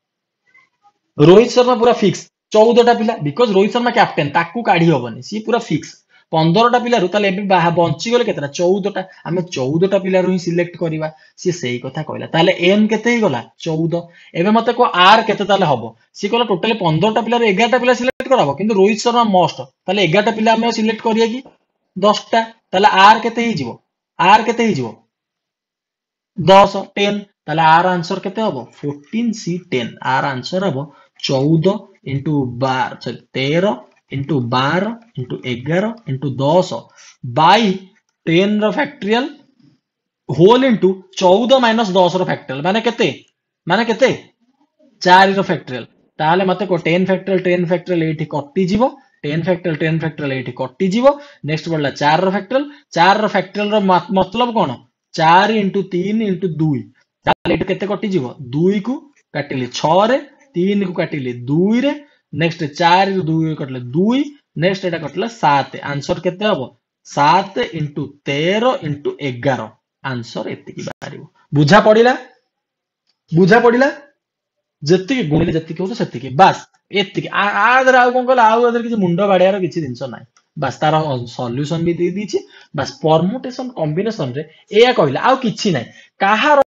रोहित शर्मा पूरा फिक्स चौदह टा पिला बिकॉज़ रोहित शर्मा कैप्टन ताकू काढी होबनी सी पूरा फिक्स पंद्रह टा पिला ताले एबे बंची गले केतरा चौदह टा हमें चौदह टा पिला रो ही सिलेक्ट करबा सी सेही कथा कहला ताले एन केते ही गला चौदह एबे मते को आर केते ताले हबो सी कहला टोटली पंद्रह टा पिला रो ग्यारह टा पिला सिलेक्ट कराबो किंतु रोहित शर्मा मस्ट ताले ग्यारह टा पिला हमें सिलेक्ट करिया कि दस टा ताले आर केते ही जिवो आर केते ही जिवो दस टेन ताले आर आंसर केते हबो फोर्टीन सी टेन आर आंसर हबो चौदह इंटू बार तेरह इंटू बार इंटू एगारह इंटू दस बाई टेन रो फैक्टोरियल होल इंटू चौदह माइनस दस रो फैक्टोरियल माने केते माने केते चार रो फैक्टोरियल ताले मते को टेन फैक्टोरियल टेन फैक्टोरियल एठी कटि जीवो टेन फैक्टोरियल टेन फैक्टोरियल एठी कटि जीवो नेक्स्ट पड़ला चार रो फैक्टोरियल चार रो फैक्टोरियल रो मतलब कोन चार इंटू तीन इंटू दुई ताले एठी केते कटि जीवो दुई को काटिली छह रे तीन को काटिली दुई रे नेक्स्ट चार रु दुई कटले दुई नेक्स्ट एटा कटला सात आंसर केते हबो सात इंटू तेरह इंटू एगारह आंसर एतिकी बाहरिबो बुझा पड़िला बुझा पड़िला जति गुणिले जति कहतो सेतिकी बास एतिकी आ आदर आ कोन कहला आ आदर किछि मुंडो बाडियार किछि दिनस नाही बास तार सॉल्यूशन भी दे दीछि बास परमुटेशन कॉम्बिनेशन रे एया कहला आ किछि नाही काहार